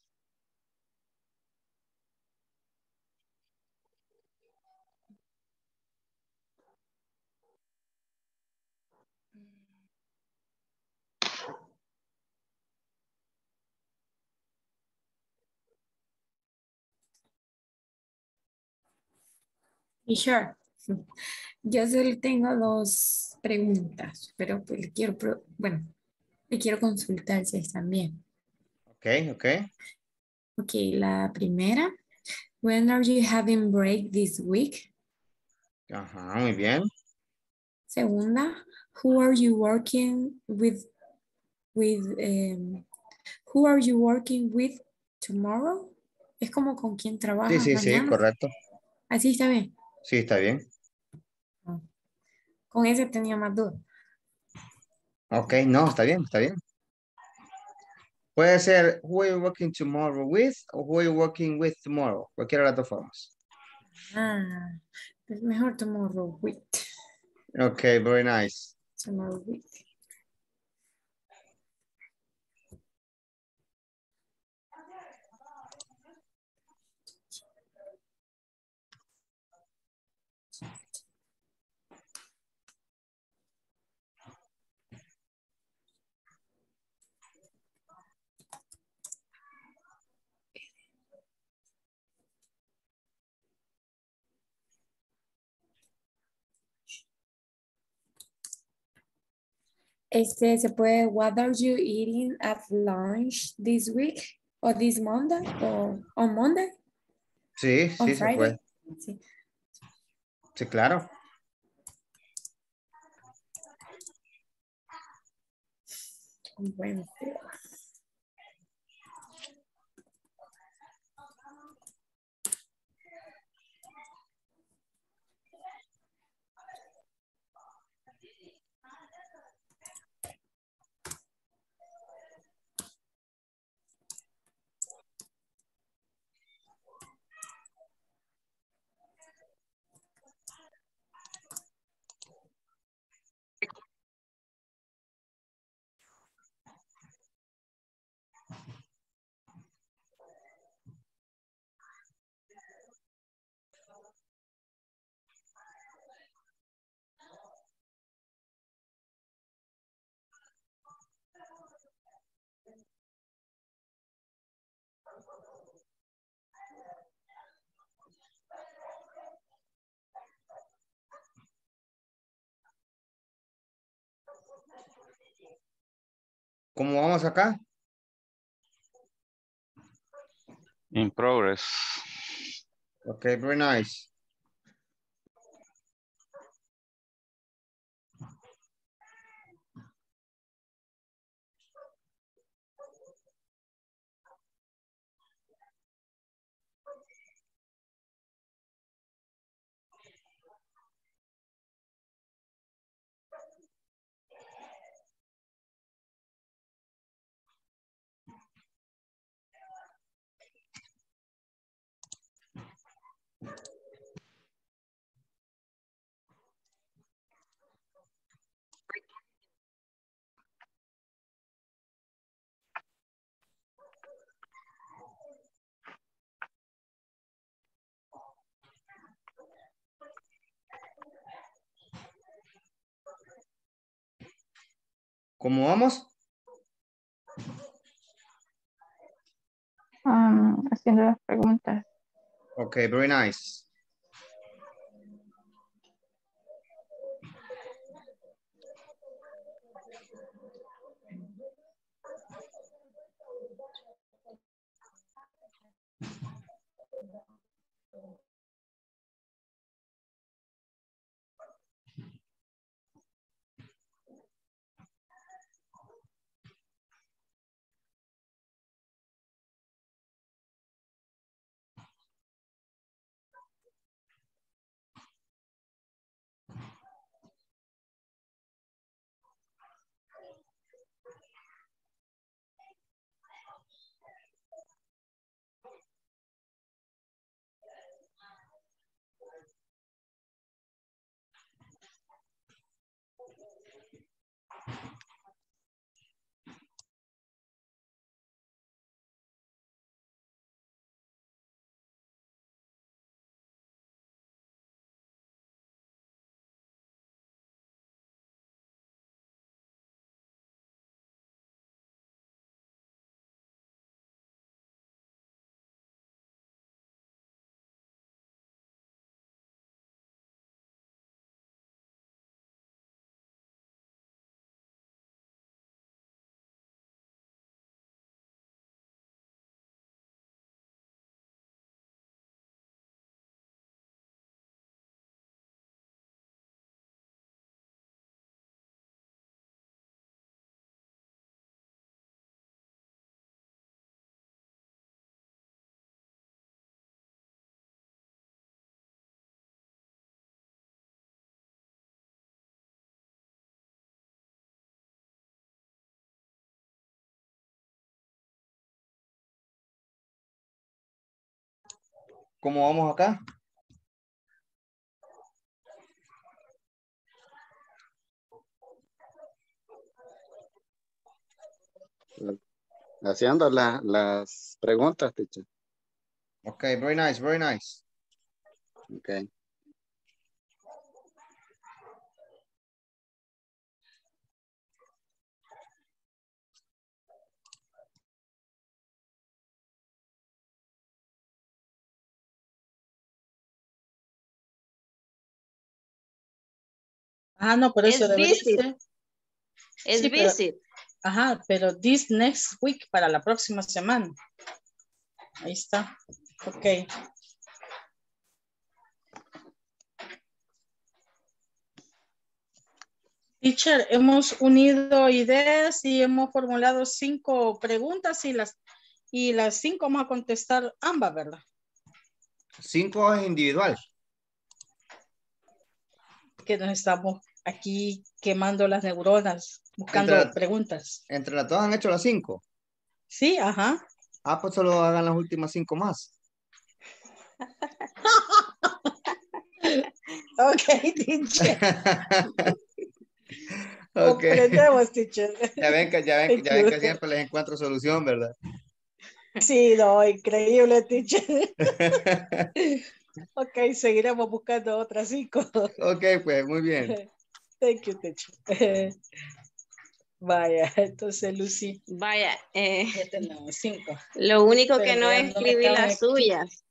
Y sure. Yo solo tengo dos preguntas, pero pues le quiero, le quiero consultar si están bien. Okay, okay. Ok, la primera. When are you having break this week? Ajá, muy bien. Segunda, who are you working with who are you working with tomorrow? Es como con quién trabajas Sí, mañana. correcto. Así está bien. Sí, está bien. Con ese tenía más dudas. Okay, no, está bien, está bien. Puede ser who are you working tomorrow with o who are you working with tomorrow. Cualquiera de las dos formas. Pues mejor tomorrow with. Okay, very nice. Tomorrow with. Se puede, what are you eating at lunch this week? O this Monday? O on Monday? Sí, On sí, se puede. Friday? Sí. Sí, claro. Wednesday. ¿Cómo vamos acá? In progress. Okay, very nice. ¿Cómo vamos? Haciendo las preguntas. Okay, very nice. ¿Cómo vamos acá? Haciendo las preguntas, teacher. Okay, very nice, very nice. Okay. Ah, no, por eso Es debería visit. ser. Es Sí, pero, visit. ajá, pero this next week para la próxima semana. Ahí está. Ok. Teacher, hemos unido ideas y hemos formulado 5 preguntas y las 5 vamos a contestar ambas, ¿verdad? 5 es individual. Que nos estamos aquí quemando las neuronas, buscando preguntas. Entre las dos han hecho las 5. Sí, ajá. Ah, pues solo hagan las últimas 5 más. Ok, teacher. Ok. Comprendemos, teacher. Ya ven que siempre les encuentro solución, ¿verdad? Sí, no, increíble, teacher. Ok, seguiremos buscando otras 5. Ok, pues, muy bien. Thank you, teacher. Vaya, entonces, Lucy. Vaya, Ya tenemos 5. lo único que Pero no ya escribí metamos las aquí. suyas.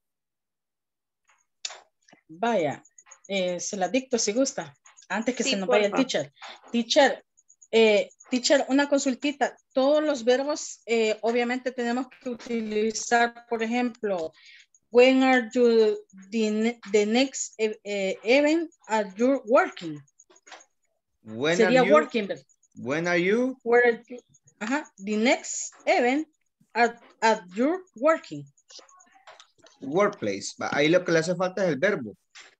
Vaya, se las dicto si gusta, antes que Sí, se nos vaya el porfa. teacher. Teacher, una consultita. Todos los verbos, obviamente tenemos que utilizar, por ejemplo, when are you the next event are you working? Sería working. When are you? Where are you? Ajá, the next event at you working. Workplace. Ahí lo que le hace falta es el verbo.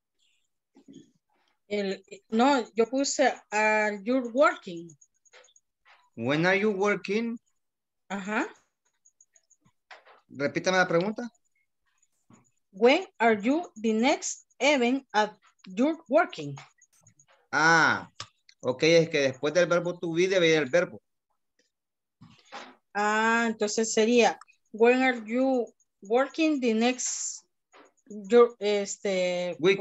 No, yo puse are you working. When are you working? Ajá. Repítame la pregunta. When are you the next event at your working? Ah, ok, es que después del verbo to be debe ir el verbo. Ah, entonces sería when are you working the next week.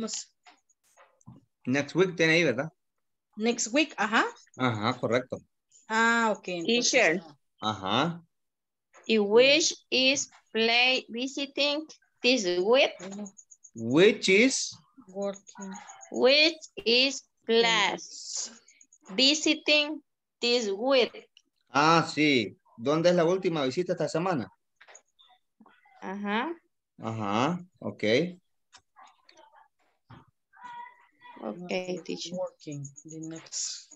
Next week tiene ahí, ¿verdad? Next week, ajá. Ajá, correcto. Ah, ok. Entonces, Teacher. Ajá. Y which is play visiting this week? Which is working. Which is class visiting this week? Ah, sí. ¿Dónde es la última visita esta semana? Ajá. Ajá, ok. Okay, teacher. Working the next.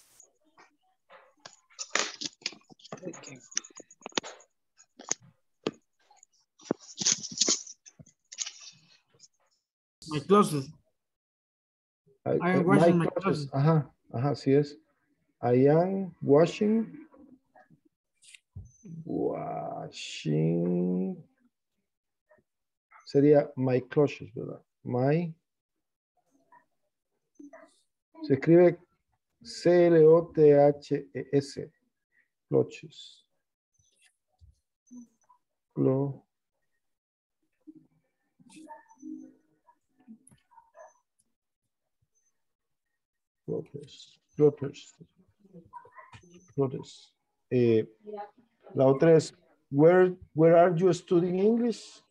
Okay. My closet. I am washing my clothes. Ajá, así es. I am washing sería my clothes, ¿verdad? Se escribe C-L-O-T-H-E-S. Clothes. Clothes. La otra es where are you studying English?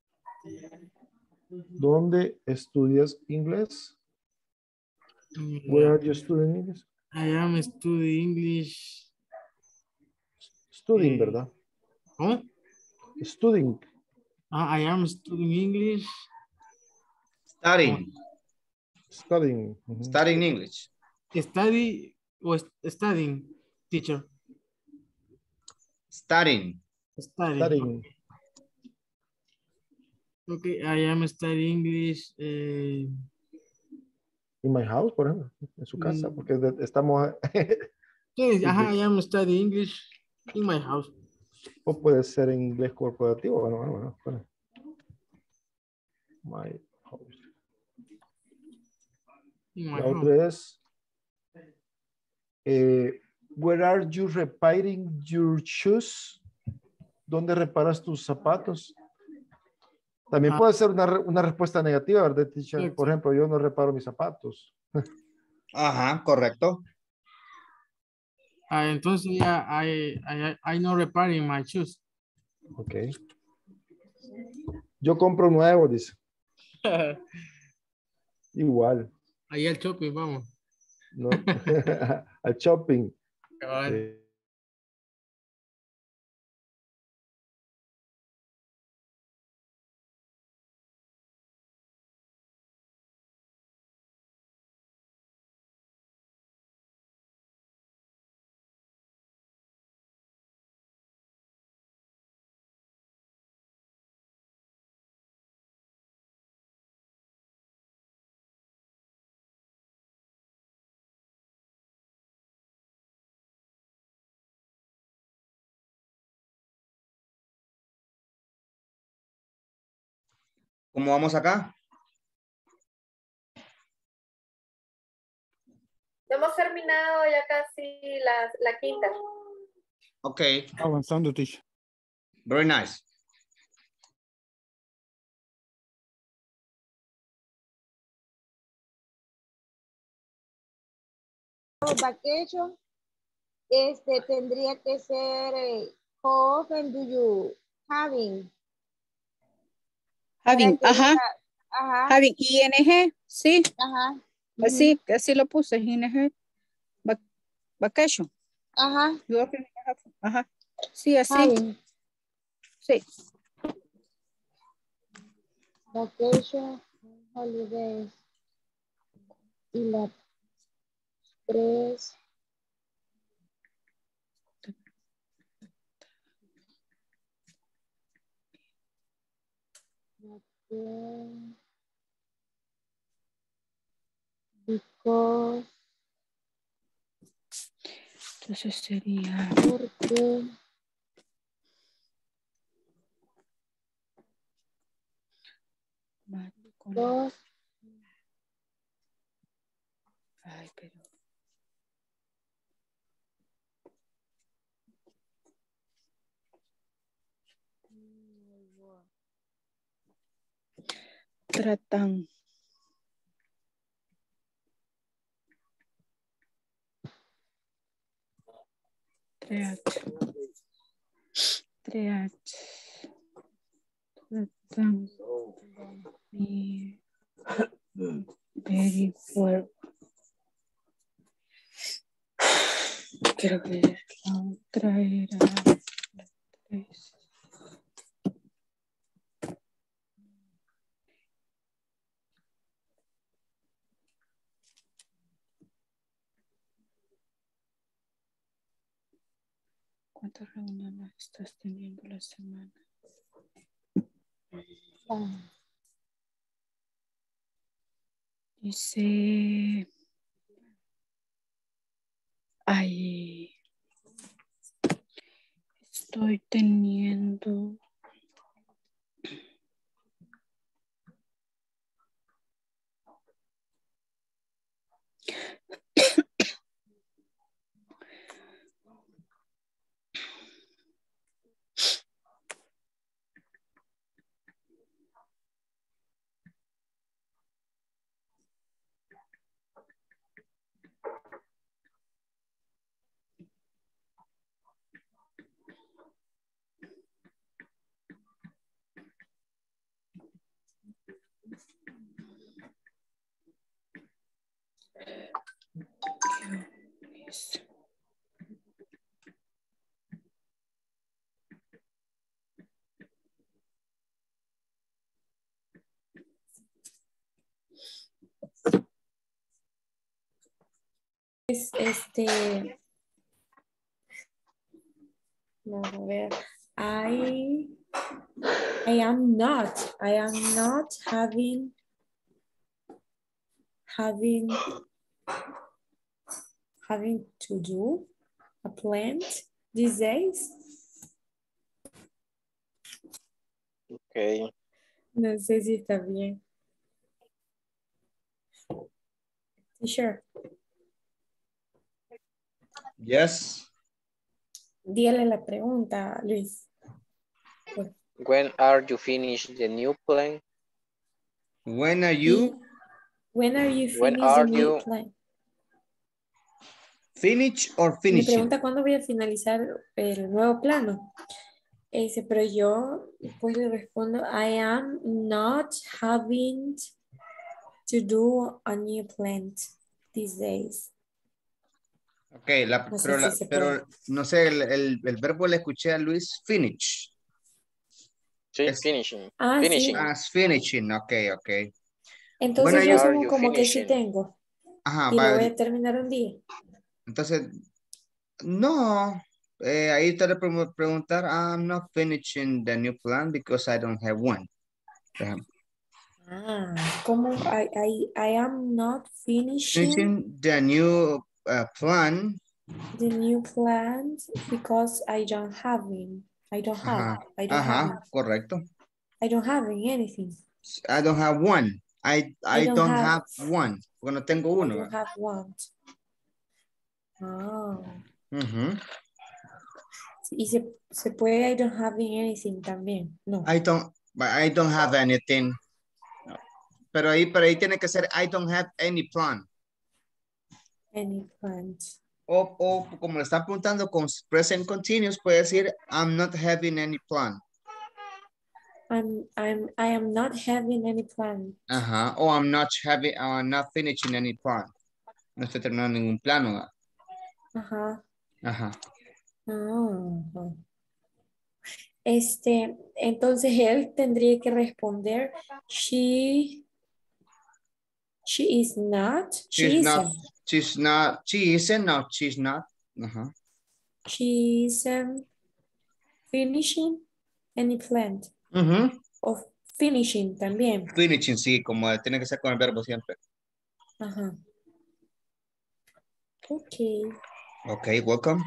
¿Dónde estudias inglés? Where are you studying English? I am studying English. Studying, ¿verdad? ¿Cómo? Studying. I am studying English. Studying. Studying. Studying English. Study o studying, teacher. Studying. Studying. Okay, I am studying English. In my house, por ejemplo, en su casa, porque estamos... Sí, ajá, I am studying English in my house. O puede ser en inglés corporativo. Bueno. My house. La otra es, where are you repairing your shoes? ¿Dónde reparas tus zapatos? También puede ser una respuesta negativa, ¿verdad, teacher? Sí. Por ejemplo, yo no reparo mis zapatos. Ajá, correcto. Entonces ya, I no repairing my shoes. Ok. Yo compro nuevo, dice. Igual. Ahí al shopping, vamos. No. Al shopping. ¿Cómo vamos acá? Hemos terminado ya casi la quinta. Ok. Avanzando, teacher. Very nice. Vacation, tendría que ser how often do you having? Having, Para que ajá. diga, ajá. Having ing, sí. Ajá. Así lo puse, ing. Vacation. Ajá. Ajá. Sí, así. Having. Sí. Vacation, holidays. Y la 3. Because. Entonces sería. Porque. Because. Ay, pero. Tratan. Tratan. Very well. Quiero ver la otra era. ¿Cuántas reuniones estás teniendo la semana? Dice. Ay. Estoy teniendo. No, a ver. I am not having to do a plant these days. Okay. No sé si está bien. Sure. Yes. Dígale la pregunta, Luis. When are you finish the new plan? When are you? When are you When finish are the new you plan? Finish or Me finishing? pregunta cuándo voy a finalizar el nuevo plano. Pero yo pues le respondo, I am not having to do a new plant these days. Ok, No sé si se puede. no sé, el verbo le escuché a Luis, finish. Sí, finishing. Ah, Finishing. sí. Es finishing, ok. Entonces yo are asumo you como que sí finishing? tengo. Ajá, Y lo voy a terminar un día. entonces, no. Ahí te le preguntar, I'm not finishing the new plan because I don't have one. Por ejemplo. ¿Cómo? I am not finishing the new plan. the new plan because I don't have it. I don't have. Ajá, correcto. I don't have anything. I don't have one. I don't have one. Porque no tengo I uno. don't have one. Oh. Ujú. Y se puede I don't have anything también. No. I don't have anything. No. Pero ahí tiene que ser I don't have any plan. Any plans. O como le está apuntando con present continuous, puede decir I'm not having any plan. I am not having any plan. Ajá. O I'm not finishing any plan. No estoy terminando ningún plano. ¿Va? Ajá. Ajá. Ah. Entonces él tendría que responder she is not. She isn't. Ajá. She isn't finishing any plan. Ujú. O finishing también. Finishing, sí, como tiene que ser con el verbo siempre. Ajá. Ok. Ok, welcome.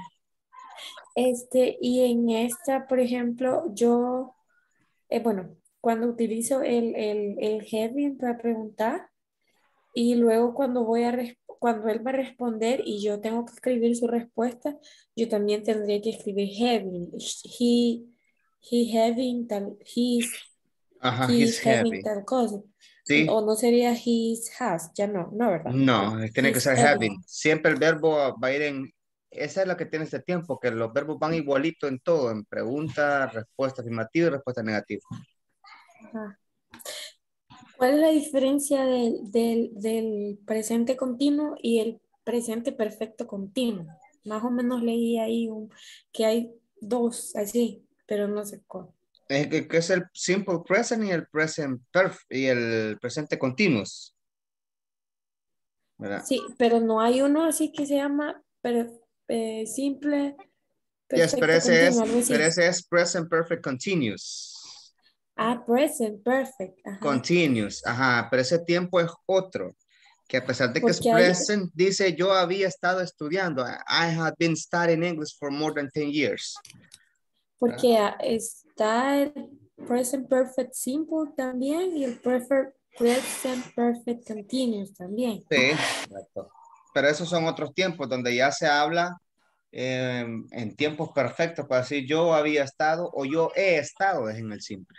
Y en esta, por ejemplo, yo, bueno, cuando utilizo el having para preguntar y luego cuando él va a responder y yo tengo que escribir su respuesta, yo también tendría que escribir having. He having tal, Ajá, he's he's having heavy. tal cosa. Sí. O no sería he's has, ya no, ¿verdad? No, tiene que He's ser having. having. Siempre el verbo va a ir en... Esa es la que tiene este tiempo, que los verbos van igualito en todo, en pregunta, respuesta afirmativa y respuesta negativa. Ajá. ¿Cuál es la diferencia del presente continuo y el presente perfecto continuo? Más o menos leí ahí que hay dos así, pero no sé cuál. Que es el simple present y el present perfect y el presente continuous. ¿Verdad? Sí, pero no hay uno así que se llama simple Yes, perfecto continuo, algo así. pero ese es present perfect continuous. Ah, present perfect. Ajá. Continuous, ajá, pero ese tiempo es otro. Que a pesar de que es Porque hay- present, dice yo había estado estudiando. I have been studying English for more than 10 years. Porque está el present perfect simple también y el present perfect continuous también. Sí, correcto. Pero esos son otros tiempos donde ya se habla en tiempos perfectos para decir yo había estado o yo he estado es en el simple.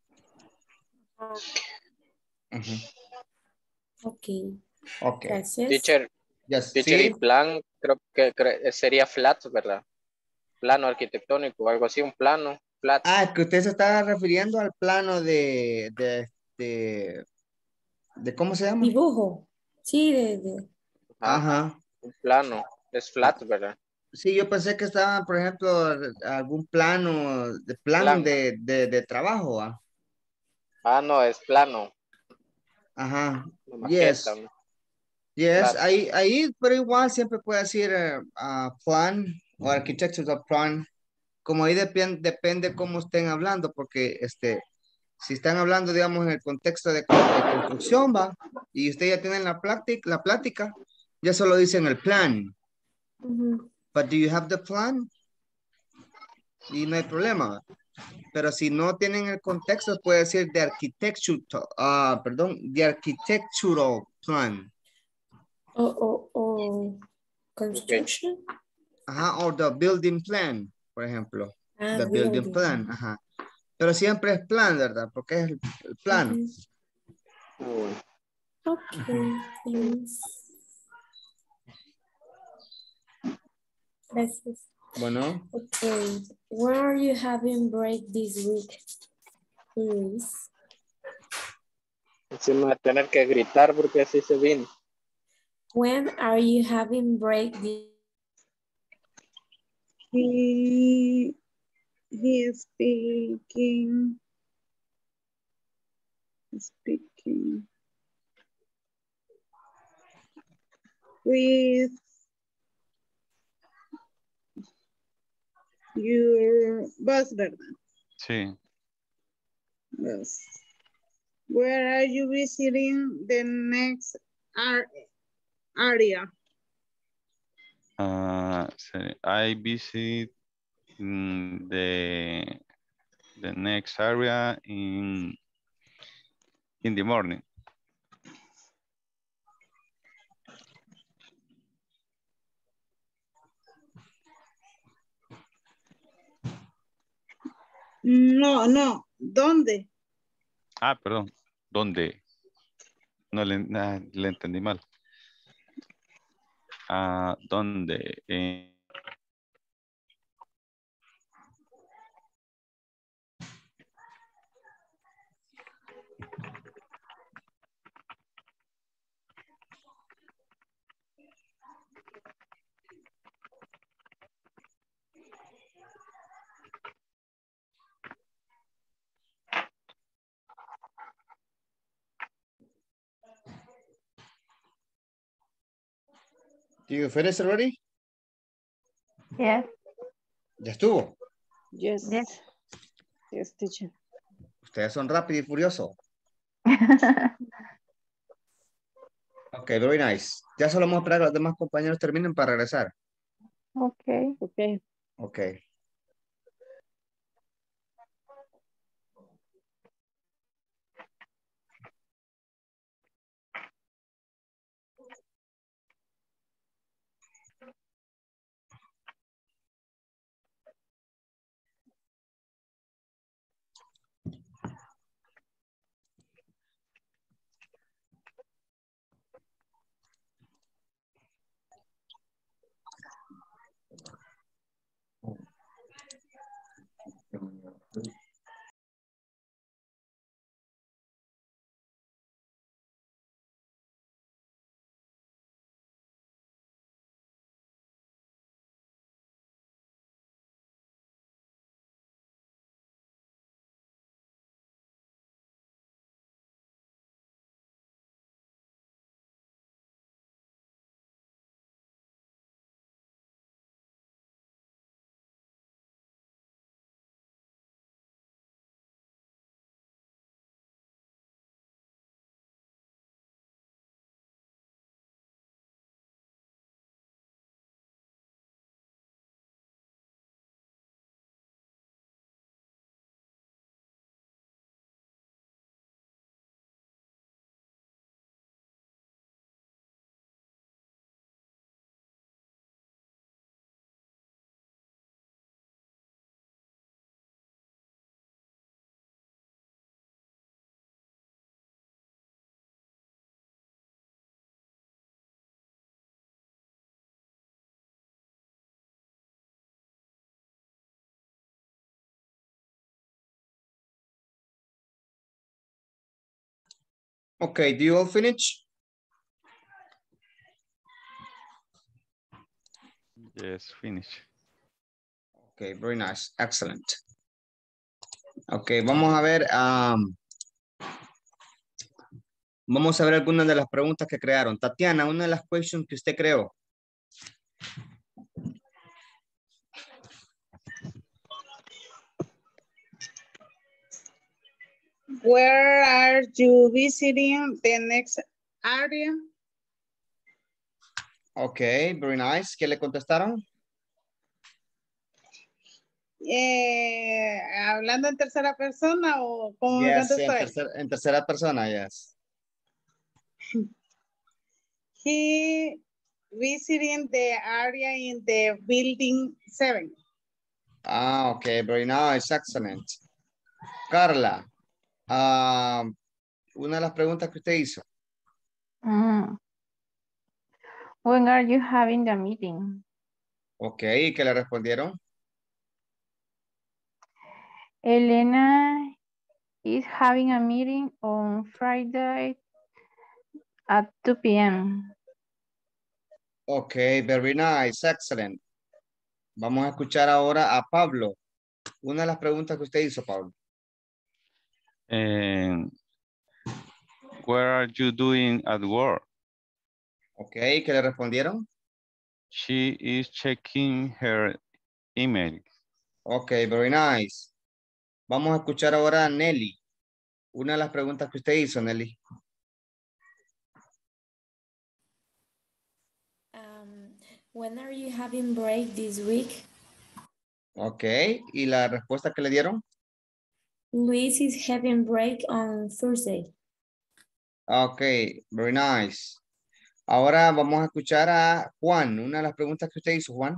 Ujú. Ok. Ok. Gracias. Teacher, Yes, teacher, sí. y plan creo que sería flat, ¿verdad? Plano arquitectónico, algo así, un plano, flat. Ah, que usted se está refiriendo al plano de ¿cómo se llama? Dibujo. Sí, Ajá. Un plano, es flat, ¿verdad? Sí, yo pensé que estaba, por ejemplo, algún plano de planning de trabajo. ¿Ah? Ah, no, es plano. Ajá. Una Yes. maqueta, ¿no? Yes, Flat. ahí, pero igual siempre puede decir plan o architectural plan. Como ahí depende cómo estén hablando, porque si están hablando, digamos, en el contexto de construcción, va, y usted ya tiene la plática, ya solo dicen el plan. But do you have the plan? Y no hay problema. Pero si no tienen el contexto, puede decir the architectural plan. o construction. Ajá, o the building plan, por ejemplo. Ah, The building plan, ajá. Pero siempre es plan, ¿verdad? Porque es el plano. Okay, thanks. Gracias. Bueno. Okay, where are you having break this week, please? Sí, me voy a tener que gritar porque así se vino. When are you having break this He is speaking with your boss, ¿verdad? Sí. Yes. Where are you visiting the next area? I visit the next area in in the morning. No. ¿Dónde? Ah, perdón. ¿Dónde? No le entendí mal. Ah, ¿dónde? Do you finish already? Yes. ¿Ya estuvo? Yes. Yes. Yes, teacher. Ustedes son rápidos y furiosos. Ok, very nice. Ya solo vamos a esperar a que los demás compañeros terminen para regresar. Okay. Okay. Ok. Okay, do you all finish? Yes, finish. Okay, very nice. Excellent. Okay, vamos a ver. Vamos a ver algunas de las preguntas que crearon. Tatiana, una de las questions que usted creó. Where are you visiting the next area? Okay, very nice. ¿Qué le contestaron? ¿Hablando en tercera persona o cómo me Yes, contestó él? en tercera persona, yes. He visiting the area in the building 7. Ah, okay, very nice, excellent. Carla, una de las preguntas que usted hizo. When are you having the meeting? Okay, ¿y qué le respondieron? Elena is having a meeting on Friday at 2 p.m. Okay, very nice, excellent. Vamos a escuchar ahora a Pablo. Una de las preguntas que usted hizo, Pablo. What are you doing at work? Okay, ¿qué le respondieron? She is checking her email. Okay, very nice. Vamos a escuchar ahora a Nelly. Una de las preguntas que usted hizo, Nelly. When are you having break this week? Okay, ¿y la respuesta que le dieron? Luis is having break on Thursday. Ok, very nice. Ahora vamos a escuchar a Juan. Una de las preguntas que usted hizo, Juan.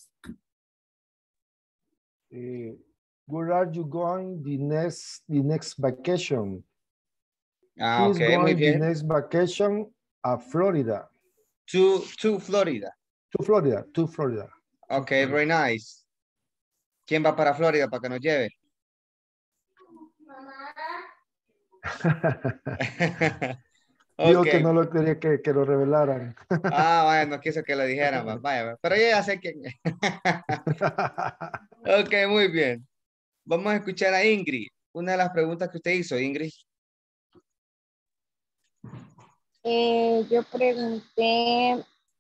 Where are you going the next vacation? Ah, He's ok, muy going the bien. next vacation a Florida. To Florida. To Florida. Ok, very nice. ¿Quién va para Florida para que nos lleve? Digo Ok. que no lo quería que lo revelaran. Ah, vaya, no quiso que lo dijeran. Vaya, pero yo ya sé quién. Ok, muy bien. Vamos a escuchar a Ingrid. Una de las preguntas que usted hizo, Ingrid. Yo pregunté,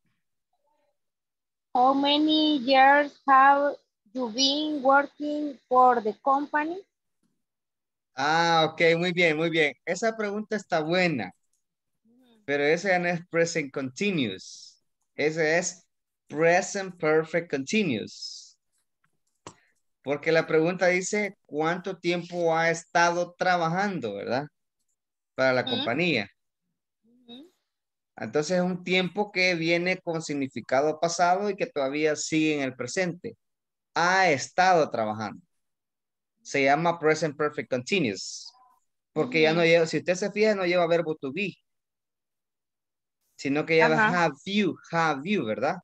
how many years have you been working for the company? Ah, ok, muy bien, muy bien. Esa pregunta está buena, pero ese ya no es present continuous. Ese es present perfect continuous. Porque la pregunta dice, ¿cuánto tiempo ha estado trabajando, verdad? Para la compañía. Entonces es un tiempo que viene con significado pasado y que todavía sigue en el presente. Ha estado trabajando. Se llama present perfect continuous. Porque ya no lleva, si usted se fija, no lleva verbo to be. Sino que lleva have you, ¿verdad?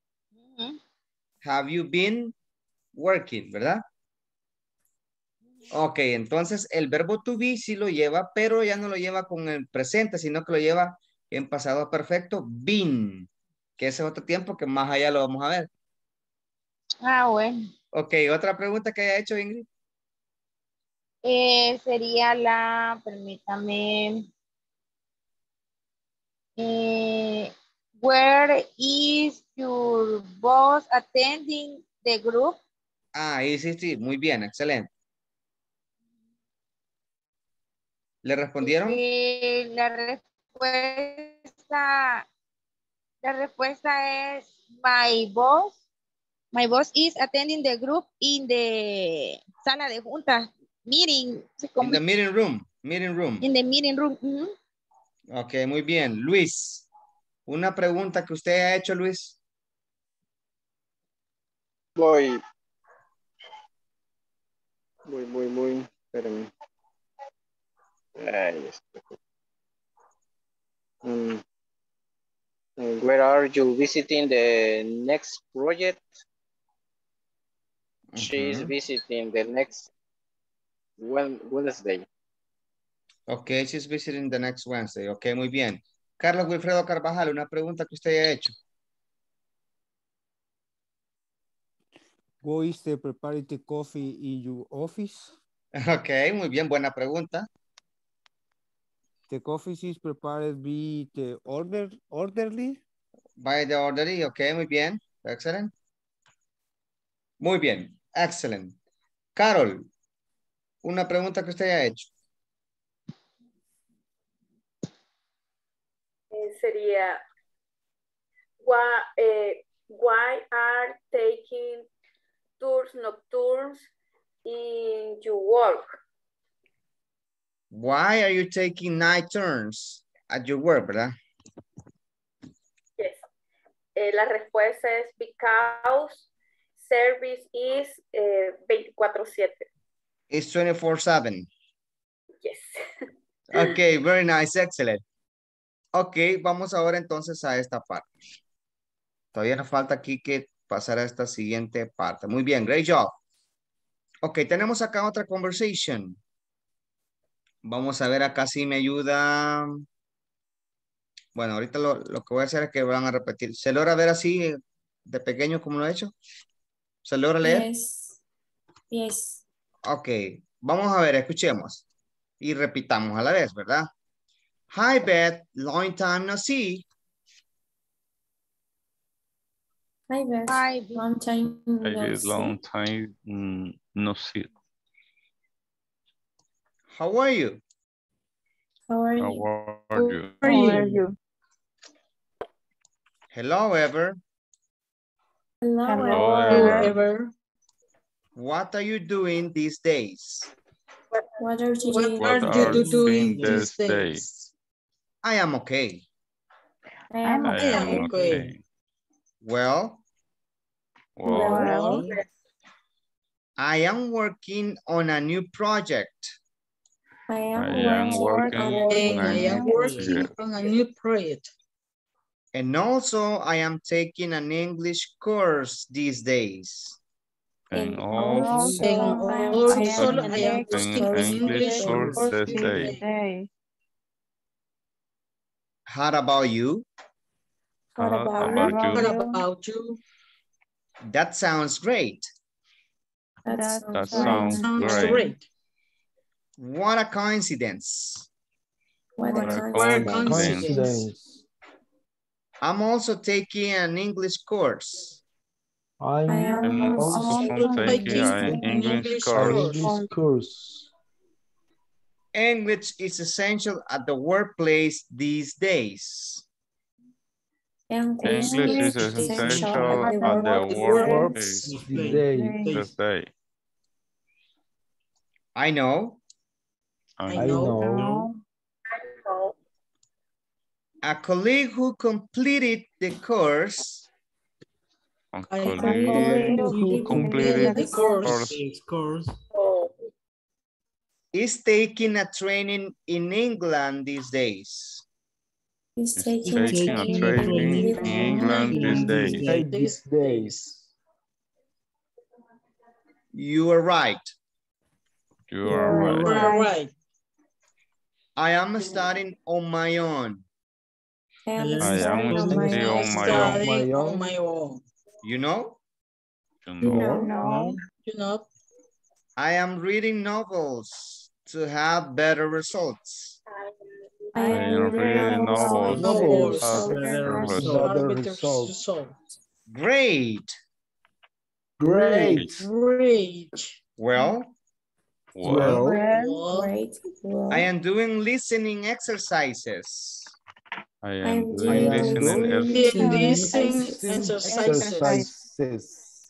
Have you been working, ¿verdad? Ok, entonces el verbo to be sí lo lleva, pero ya no lo lleva con el presente, sino que lo lleva en pasado perfecto, been, que ese es otro tiempo que más allá lo vamos a ver. Ah, bueno. Ok, otra pregunta que haya hecho, Ingrid. Sería la, permítame, where is your boss attending the group? Ah, sí, muy bien, excelente. ¿Le respondieron? La respuesta es my boss is attending the group in the sala de juntas, meeting. In the meeting room. In the meeting room. Ok, muy bien. Luis, una pregunta que usted ha hecho, Luis. Voy. Espérame. Ahí está. Where are you visiting the next project? She is visiting the next Wednesday. Ok, she's visiting the next Wednesday. Ok, muy bien. Carlos Wilfredo Carvajal, una pregunta que usted haya hecho. Go is the prepare the coffee in your office? Ok, muy bien, buena pregunta. The coffee is prepared by the orderly? By the orderly, ok, muy bien. Excellent. Muy bien, excellent. Carol, una pregunta que usted haya hecho. Sería, why are taking tours nocturnes in your work? Why are you taking night turns at your work, verdad? Yes. La respuesta es because service is 24/7. It's 24/7. Yes. Ok, very nice, excellent. Ok, vamos ahora entonces a esta parte. Todavía nos falta aquí que pasar a esta siguiente parte. Muy bien, great job. Ok, tenemos acá otra conversation. Vamos a ver acá si me ayuda. Bueno, ahorita lo que voy a hacer es que van a repetir. ¿Se logra ver así de pequeño como lo he hecho? ¿Se logra leer? Yes. Ok, vamos a ver, escuchemos. Y repitamos a la vez, ¿verdad? Hi, Beth. Long time no see. Hi, Beth. Long time no see. Long time no see. How are you? How are you? How are you? Hello, Ever. Hello, Ever. What are you doing these days? What are you What are you doing these days? I am okay. I'm okay. Well, Well, I am working on a new project. I I am am working And I am working on a new project. And also I am taking an English course these days. and also And I am also taking I am an taking an English English course course this day. today. How about you? What How about about you? What you? about you? That sounds great. That That sounds sounds Sounds great. great. What a coincidence. What What a a What a coincidence. coincidence. I'm also taking an English course. I am I'm also also taking an English course. English course. English is essential at the workplace these days. English is essential at the workplace this day. I know. I know. A colleague who completed the course A colleague who completed the course is taking a training in England these days. is is taking taking a training in England these days. These days. You are right. You are right. You're right. I am studying on my own. I am Studying still on my own. You know? You No. You know, I am reading novels to have better results. I I am reading novels novels to have better results. Better better result. result. Great. Great. Great. Well, Well, Great. Well, I am doing listening exercises. I am doing listening Listening Exercises. exercises.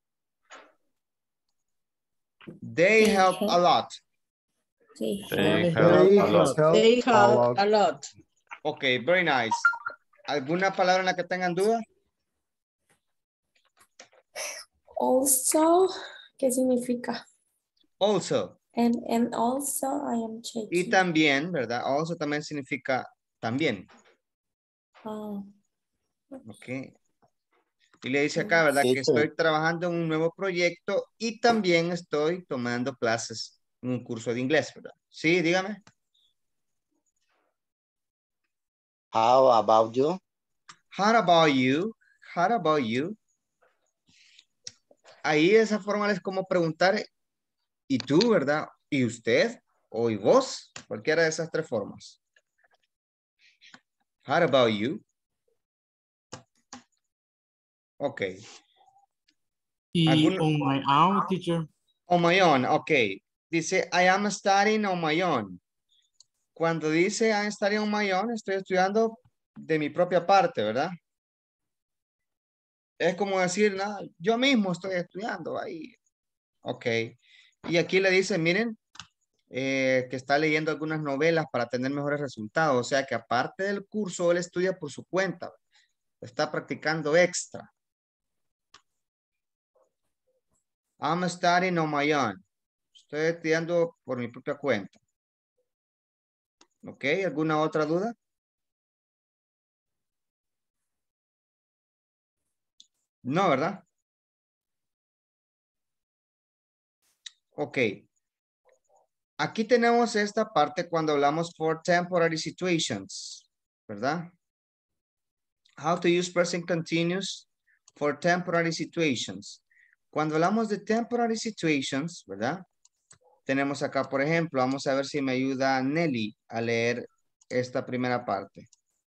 They help a lot. They They help a lot. help They a help lot. a lot. Okay, very nice. ¿Alguna palabra en la que tengan duda? Also, ¿qué significa? Also. And also I am checking. Y también, ¿verdad? Also también significa también. Ah, Ok. Y le dice acá, ¿verdad? Que estoy trabajando en un nuevo proyecto y también estoy tomando clases en un curso de inglés, ¿verdad? Sí, dígame. How about you? How about you? How about you? Ahí de esa forma es como preguntar, ¿y tú, verdad? ¿Y usted? ¿O y vos? Cualquiera de esas tres formas. How about you? Ok. Y on my own, teacher. On my own, ok. Dice, I am studying on my own. Cuando dice I am studying on my own, estoy estudiando de mi propia parte, ¿verdad? Es como decir, no, yo mismo estoy estudiando ahí. Ok. Y aquí le dice, miren, que está leyendo algunas novelas para tener mejores resultados. O sea que aparte del curso, él estudia por su cuenta. Está practicando extra. I'm studying on my own. Estoy estudiando por mi propia cuenta. ¿Ok? ¿Alguna otra duda? No, ¿verdad? Ok. Aquí tenemos esta parte cuando hablamos for temporary situations, ¿verdad? How to use present continuous for temporary situations. Cuando hablamos de temporary situations, ¿verdad? Tenemos acá, por ejemplo, vamos a ver si me ayuda Nelly a leer esta primera parte.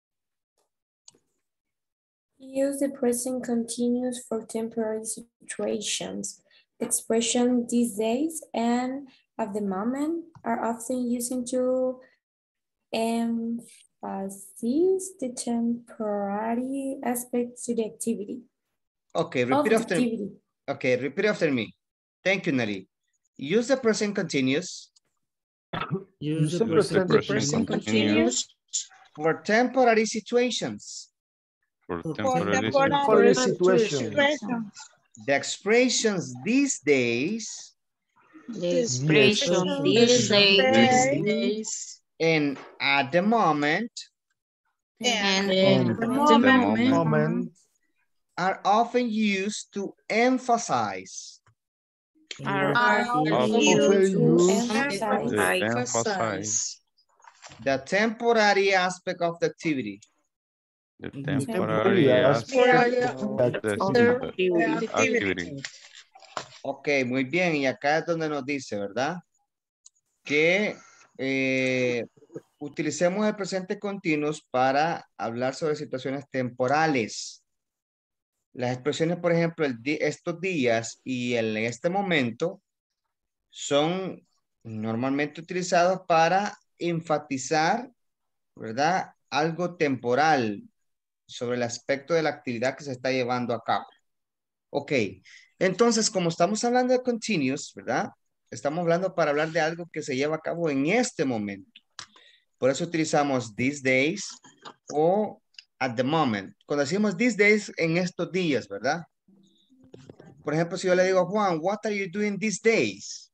use the present continuous for temporary situations. Expression these days and at the moment are often used to emphasize the temporary aspect to the activity. Okay, repeat after me. Okay, repeat after me. Thank you, Nelly. Use the present continuous. Use the present continuous For temporary situations. For Temporary temporary situation. The expressions these days. The expression these days. And at the moment. And at the moment. Are often used to emphasize. Are often used used to emphasize. The temporary aspect of the activity. The temporary aspect of the activity. Ok, muy bien. Y acá es donde nos dice, ¿verdad? Que utilicemos el presente continuo para hablar sobre situaciones temporales. Las expresiones, por ejemplo, estos días y en este momento son normalmente utilizados para enfatizar, ¿verdad? Algo temporal sobre el aspecto de la actividad que se está llevando a cabo. Ok, entonces como estamos hablando de continuous, ¿verdad? Estamos hablando para hablar de algo que se lleva a cabo en este momento. Por eso utilizamos these days o at the moment. Cuando decimos these days, en estos días, ¿verdad? Por ejemplo, si yo le digo a Juan, what are you doing these days?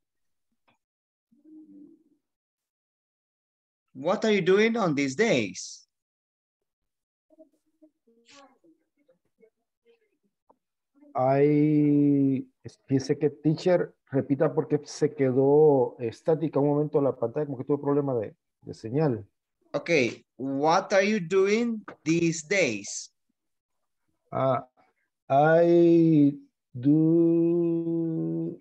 What are you doing on these days? Dice que teacher, repita porque se quedó estática un momento la pantalla, como que tuvo problema de señal. Ok, what are you doing these days? I do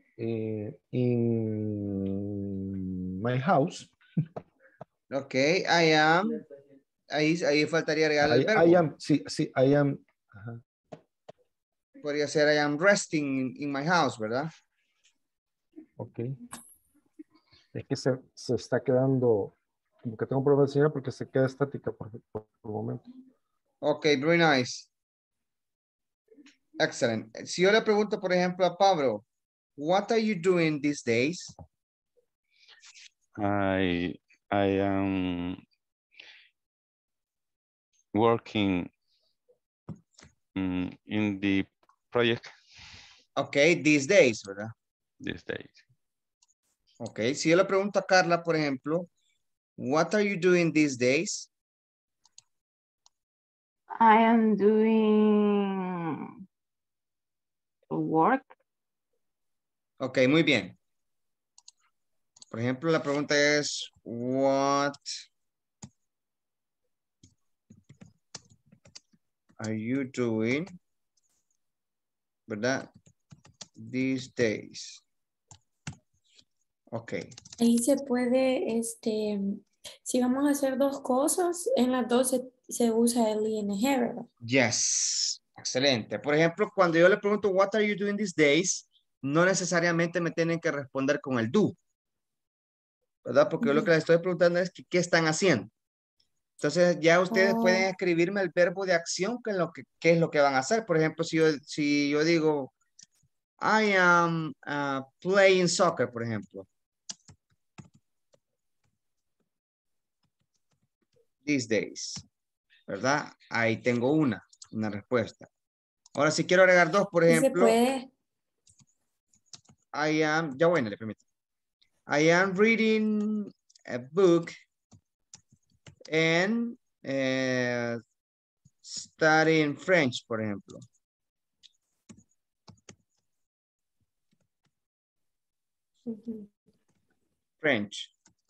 in my house. Ok, I am. Ahí faltaría agregar el verbo. I am, sí, I am. Ajá. Podría ser I am resting in my house, ¿verdad? Ok. Es que se está quedando, como que tengo un problema de señal porque se queda estática por el momento. Ok, very nice. Excellent. Si yo le pregunto, por ejemplo, a Pablo, what are you doing these days? I am working in the project. Ok, these days, ¿verdad? These days. Ok, si yo le pregunto a Carla, por ejemplo, what are you doing these days? I am doing work. Ok, muy bien. Por ejemplo, la pregunta es, what are you doing, ¿verdad? These days. Ok. Ahí se puede, si vamos a hacer dos cosas, en las dos se usa el ING, ¿verdad? Yes. Excelente. Por ejemplo, cuando yo le pregunto, what are you doing these days? No necesariamente me tienen que responder con el do. ¿Verdad? Porque yo lo que les estoy preguntando es que, ¿qué están haciendo? Entonces ya ustedes pueden escribirme el verbo de acción, qué es lo que van a hacer. Por ejemplo, si yo digo, I am playing soccer, por ejemplo. These days. ¿Verdad? Ahí tengo una respuesta. Ahora, si quiero agregar dos, por ejemplo. ¿Se puede? I am, ya bueno, le permito. I am reading a book and studying French, por ejemplo. French.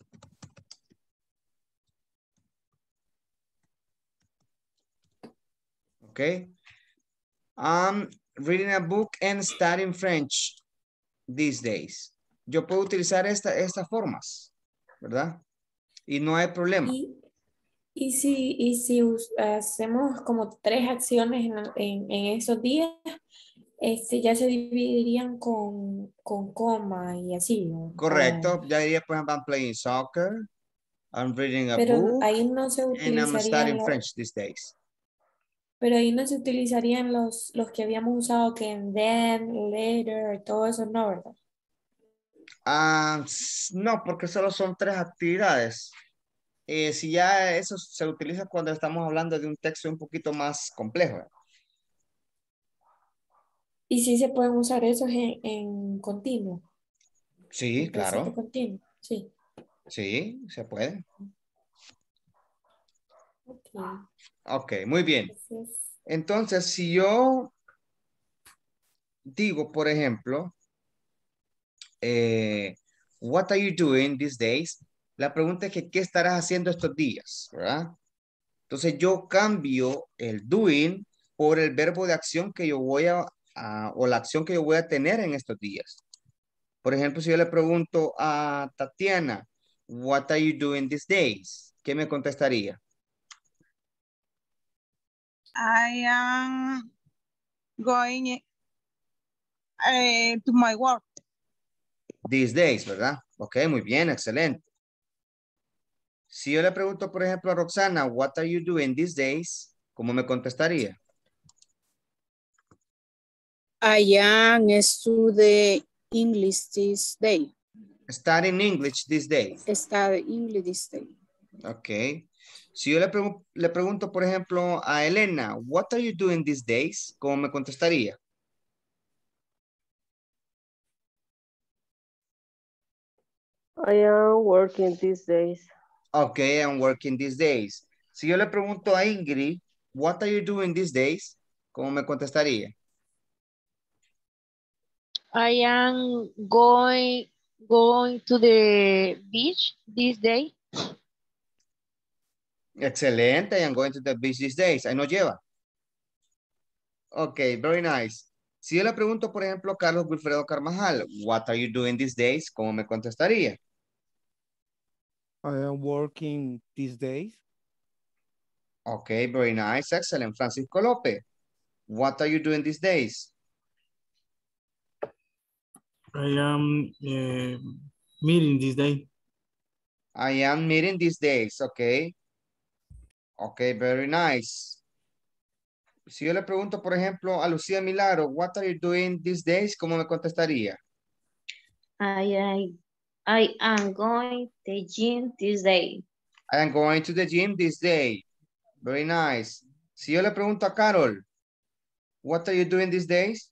Okay. I'm reading a book and studying French these days. Yo puedo utilizar estas formas, ¿verdad? Y no hay problema. Y si hacemos como tres acciones en esos días, ya se dividirían con coma y así, ¿no? Correcto. Ya diría, por ejemplo, I'm playing soccer, I'm reading a pero book, ahí no se and I'm studying utilizarían French these days. pero ahí no se utilizarían los que habíamos usado que en then, later, todo eso, no, ¿verdad? No, porque solo son tres actividades. Si ya eso se utiliza cuando estamos hablando de un texto un poquito más complejo. Y sí se pueden usar esos en continuo, Sí, en presente claro. continuo. Sí. Sí, se puede. Ok. Ok, muy bien. Gracias. Entonces, si yo digo, por ejemplo, what are you doing these days? La pregunta es que, ¿qué estarás haciendo estos días? ¿Verdad? Entonces, yo cambio el doing por el verbo de acción que yo voy o la acción que yo voy a tener en estos días. Por ejemplo, si yo le pregunto a Tatiana, what are you doing these days? ¿Qué me contestaría? I am going to my work. These days, ¿verdad? Ok, muy bien, excelente. Si yo le pregunto, por ejemplo, a Roxana, what are you doing these days? ¿Cómo me contestaría? I am studying English this day. Studying English these days. Studying English this day. Ok. Si yo le pregunto, por ejemplo, a Elena, what are you doing these days? ¿Cómo me contestaría? I am working these days. Ok, I'm working these days. Si yo le pregunto a Ingrid, what are you doing these days? ¿Cómo me contestaría? I am going to the beach this day. Excelente, I am going to the beach these days. Ahí nos lleva. Ok, very nice. Si yo le pregunto, por ejemplo, a Carlos Wilfredo Carvajal, what are you doing these days? ¿Cómo me contestaría? I am working these days. Ok, very nice, excellent. Francisco López, what are you doing these days? I am meeting this day. I am meeting these days, ok. Ok, very nice. Si yo le pregunto, por ejemplo, a Lucía Milagro, what are you doing these days? ¿Cómo me contestaría? I am going to the gym this day. I am going to the gym this day. Very nice. Si yo le pregunto a Carol, what are you doing these days?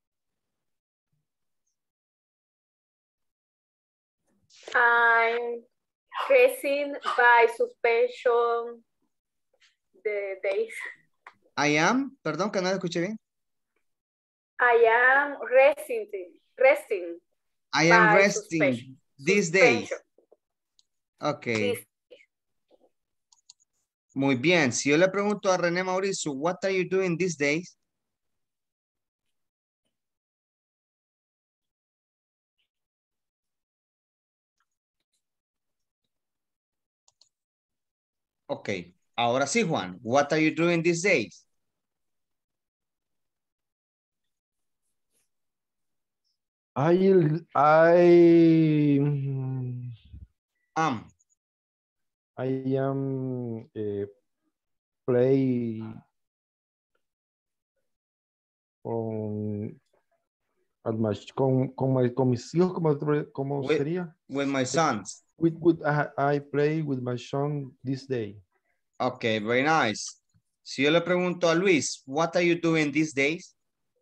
I'm facing by suspension the days. I am, perdón que no lo escuché bien. I am resting I am by resting these days. suspension. Ok. This- Muy bien. Si yo le pregunto a René Mauricio, what are you doing these days? Ok. Ahora sí, Juan. What are you doing these days? I Am. I am play con mis hijos, ¿cómo sería? With my sons. I play with my son this day. Ok, very nice. Si yo le pregunto a Luis, what are you doing these days?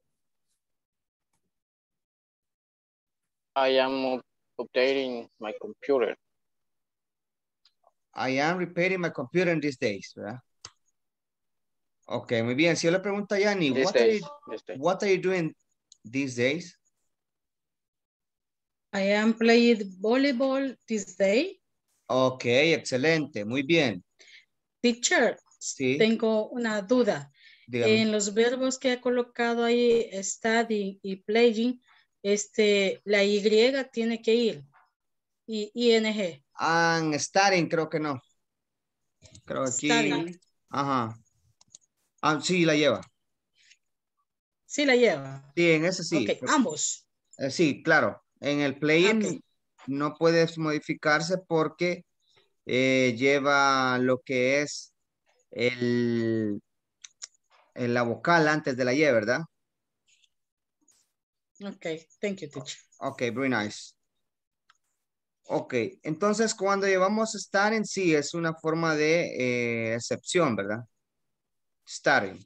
I am updating my computer. I am repairing my computer in these days, ¿verdad? Ok, muy bien. Si yo le pregunto a Yanni, These days. what are you doing these days? I am playing volleyball this day. Ok, excelente, muy bien. Teacher, Sí. tengo una duda. Dígame. En los verbos que ha colocado ahí, studying y playing, la Y tiene que ir. Y ING. Studying, creo que no. Creo que aquí. Studying. Ajá. Sí, la lleva. Sí la lleva. Sí, en ese sí. Ok, ambos. Sí, claro. En el playing Ok. no puede modificarse porque lleva lo que es la vocal antes de la Y, ¿verdad? Ok, thank you, teacher. Ok, very nice. Ok, entonces cuando llevamos estar en sí es una forma de excepción, ¿verdad? Starting.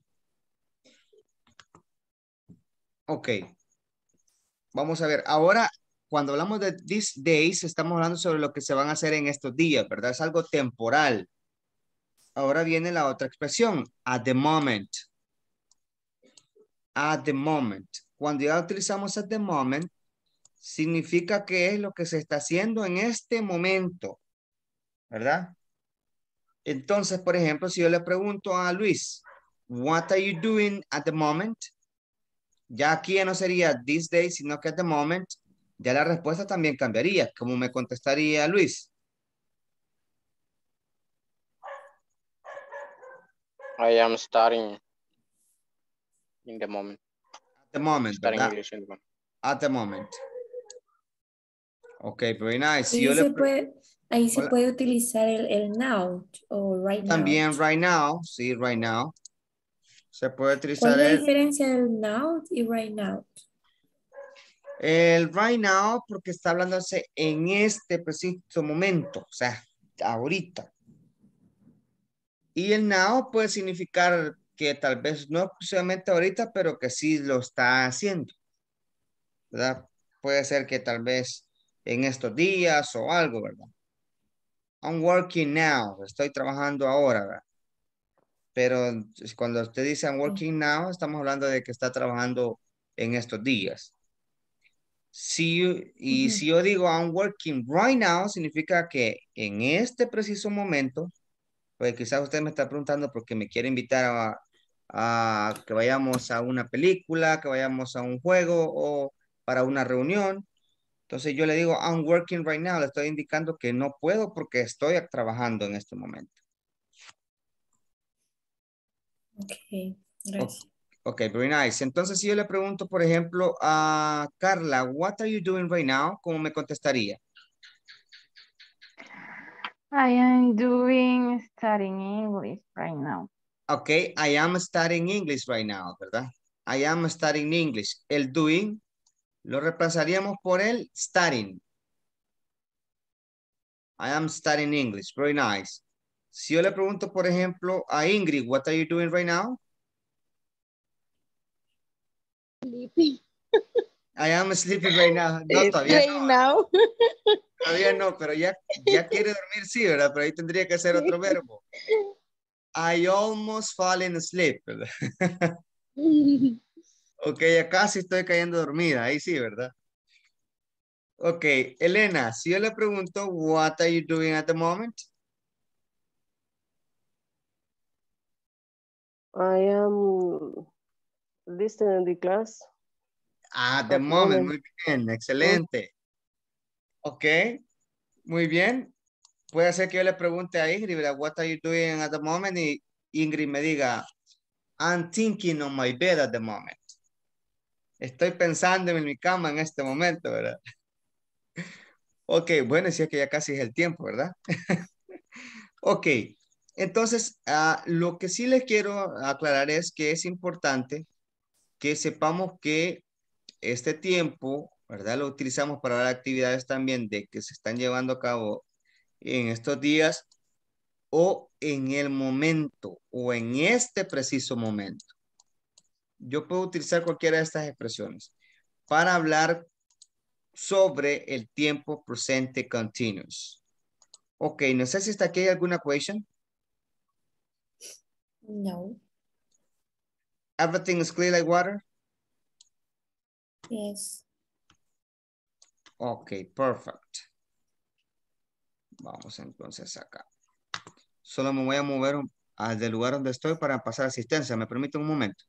Ok, vamos a ver. Ahora, cuando hablamos de these days, estamos hablando sobre lo que se van a hacer en estos días, ¿verdad? Es algo temporal. Ahora viene la otra expresión, at the moment. At the moment. Cuando ya utilizamos at the moment, significa que es lo que se está haciendo en este momento, ¿verdad? Entonces, por ejemplo, si yo le pregunto a Luis, what are you doing at the moment? Ya aquí ya no sería this day, sino que at the moment, ya la respuesta también cambiaría. ¿Cómo me contestaría Luis? I am studying in the moment. At the moment, Studying ¿verdad? English in the moment. At the moment. Ok, very nice. Si Y yo le ahí se Hola. puede utilizar el now o right now. También right now, sí, right now. Se puede ¿Cuál utilizar es la diferencia del now y right now? el right now porque está hablándose en este preciso momento, o sea, ahorita. Y el now puede significar que tal vez no exclusivamente ahorita, pero que sí lo está haciendo, ¿verdad? Puede ser que tal vez en estos días o algo, ¿verdad? I'm working now, estoy trabajando ahora, ¿verdad? Pero cuando usted dice I'm working now, estamos hablando de que está trabajando en estos días. Si yo digo I'm working right now, significa que en este preciso momento, pues quizás usted me está preguntando porque me quiere invitar a que vayamos a una película, que vayamos a un juego o para una reunión. Entonces yo le digo I'm working right now, le estoy indicando que no puedo porque estoy trabajando en este momento. Ok, gracias. Ok, very nice. Entonces, si yo le pregunto, por ejemplo, a Carla, what are you doing right now? ¿Cómo me contestaría? I am doing studying English right now. Ok, I am studying English right now, ¿verdad? I am studying English. El doing lo reemplazaríamos por el studying. I am studying English. Very nice. Si yo le pregunto, por ejemplo, a Ingrid, what are you doing right now? Sleeping. I am sleeping right now. No, todavía Right no. now. Todavía no, pero ya quiere dormir, sí, ¿verdad? Pero ahí tendría que ser otro verbo. I almost fallen asleep, ¿verdad? Ok, ya casi estoy cayendo dormida, ahí sí, ¿verdad? Ok, Elena, si yo le pregunto, what are you doing at the moment? I am listening the class. At the moment, muy bien, excelente. Ok, muy bien. Puede ser que yo le pregunte a Ingrid, ¿verdad? What are you doing at the moment? Y Ingrid me diga, I'm thinking on my bed at the moment. Estoy pensando en mi cama en este momento, ¿verdad? Ok, bueno, si es que ya casi es el tiempo, ¿verdad? Ok, entonces, lo que sí les quiero aclarar es que es importante que sepamos que este tiempo, ¿verdad? Lo utilizamos para dar actividades también de que se están llevando a cabo en estos días o en el momento o en este preciso momento. Yo puedo utilizar cualquiera de estas expresiones para hablar sobre el tiempo presente continuous. Ok, no sé si está aquí hay alguna question. No. Everything is clear like water. Yes. Ok, perfect. Vamos entonces acá. Solo me voy a mover al del lugar donde estoy para pasar asistencia. ¿Me permite un momento?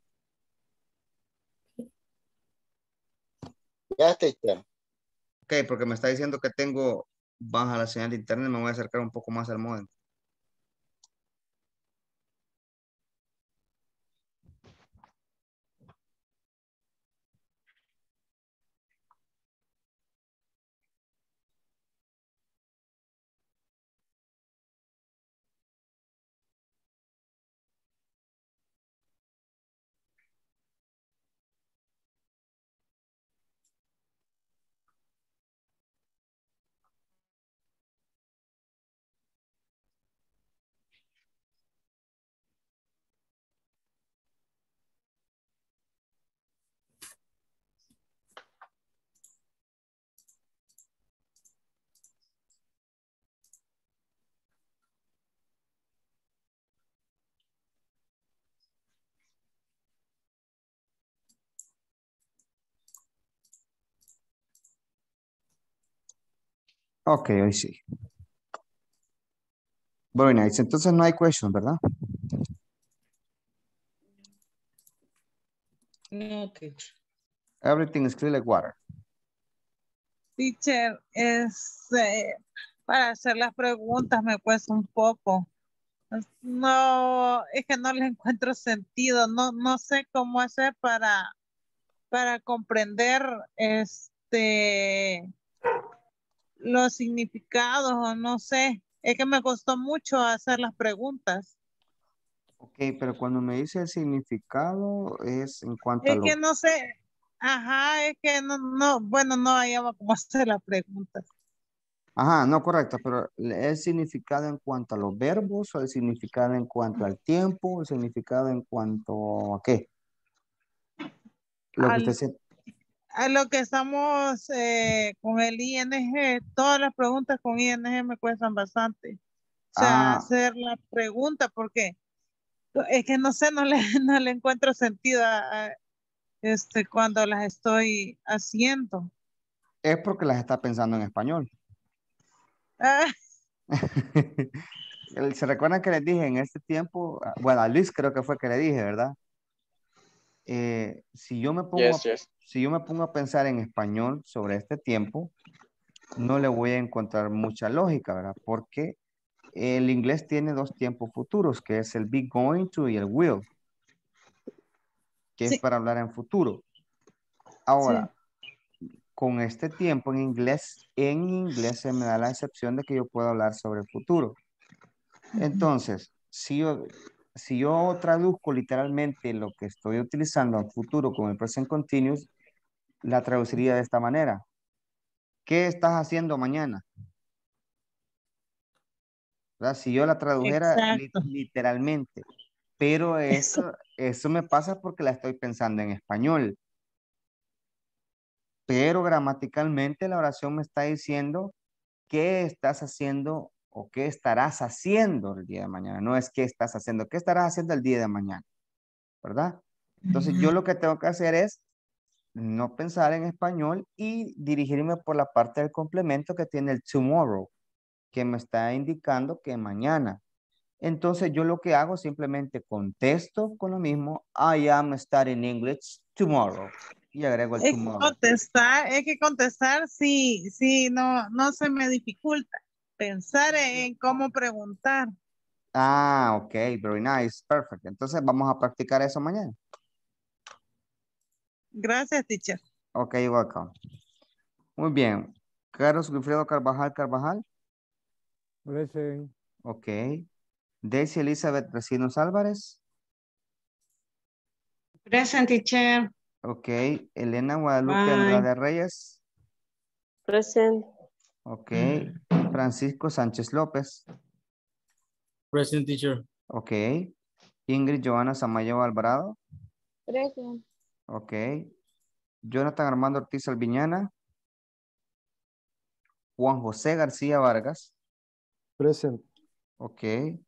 Ya, teacher. Ok, porque me está diciendo que tengo baja la señal de internet. Me voy a acercar un poco más al modem. Ok, hoy sí. Very nice. Entonces no hay question, ¿verdad? No, teacher. Everything is clear like water. Teacher, para hacer las preguntas me cuesta un poco. No, es que no le encuentro sentido. No sé cómo hacer para comprender los significados o no sé. Es que me costó mucho hacer las preguntas. Ok, pero cuando me dice el significado es en cuanto a Es que lo... no sé. Ajá, es que bueno, no hallaba cómo hacer las preguntas. Ajá, no, correcto, pero ¿el significado en cuanto a los verbos o el significado en cuanto al tiempo, el significado en cuanto a qué? Lo que usted siente. A lo que estamos con el ING, todas las preguntas con ING me cuestan bastante. O sea, Ah, hacer la pregunta, porque es que no sé, no le encuentro sentido cuando las estoy haciendo. es porque las está pensando en español. Ah, ¿Se recuerdan que les dije en este tiempo? Bueno, a Luis creo que fue que le dije, ¿verdad? Si yo me pongo, Yes, yes. si yo me pongo a pensar en español sobre este tiempo, no le voy a encontrar mucha lógica, ¿verdad? Porque el inglés tiene dos tiempos futuros, que es el be going to y el will, que es sí, para hablar en futuro. sí. Ahora, con este tiempo en inglés se me da la excepción de que yo puedo hablar sobre el futuro. Entonces, si yo traduzco literalmente lo que estoy utilizando en futuro con el present continuous, la traduciría de esta manera. ¿Qué estás haciendo mañana? ¿Verdad? Si yo la tradujera Exacto. literalmente, pero eso me pasa porque la estoy pensando en español. Pero gramaticalmente la oración me está diciendo qué estás haciendo o qué estarás haciendo el día de mañana. No es qué estás haciendo, qué estarás haciendo el día de mañana, ¿verdad? Entonces yo lo que tengo que hacer es no pensar en español y dirigirme por la parte del complemento que tiene el tomorrow, que me está indicando que mañana. Entonces yo lo que hago simplemente contesto con lo mismo, I am studying English tomorrow. Y agrego el tomorrow. Es que contestar sí, no se me dificulta. Pensar en cómo preguntar. Ah, ok, very nice, perfect. Entonces vamos a practicar eso mañana. Gracias, teacher. Ok, welcome. Muy bien. Carlos Wilfredo Carvajal. Present. Ok. Daisy Elizabeth Recinos Álvarez. Present, teacher. Ok. Elena Guadalupe Bye. Andrade Reyes. Present. Ok. Francisco Sánchez López. Present, teacher. Ok. Ingrid Joana Samayo Alvarado. Present. Ok. Jonathan Armando Ortiz Alviñana. Juan José García Vargas. Present. Ok.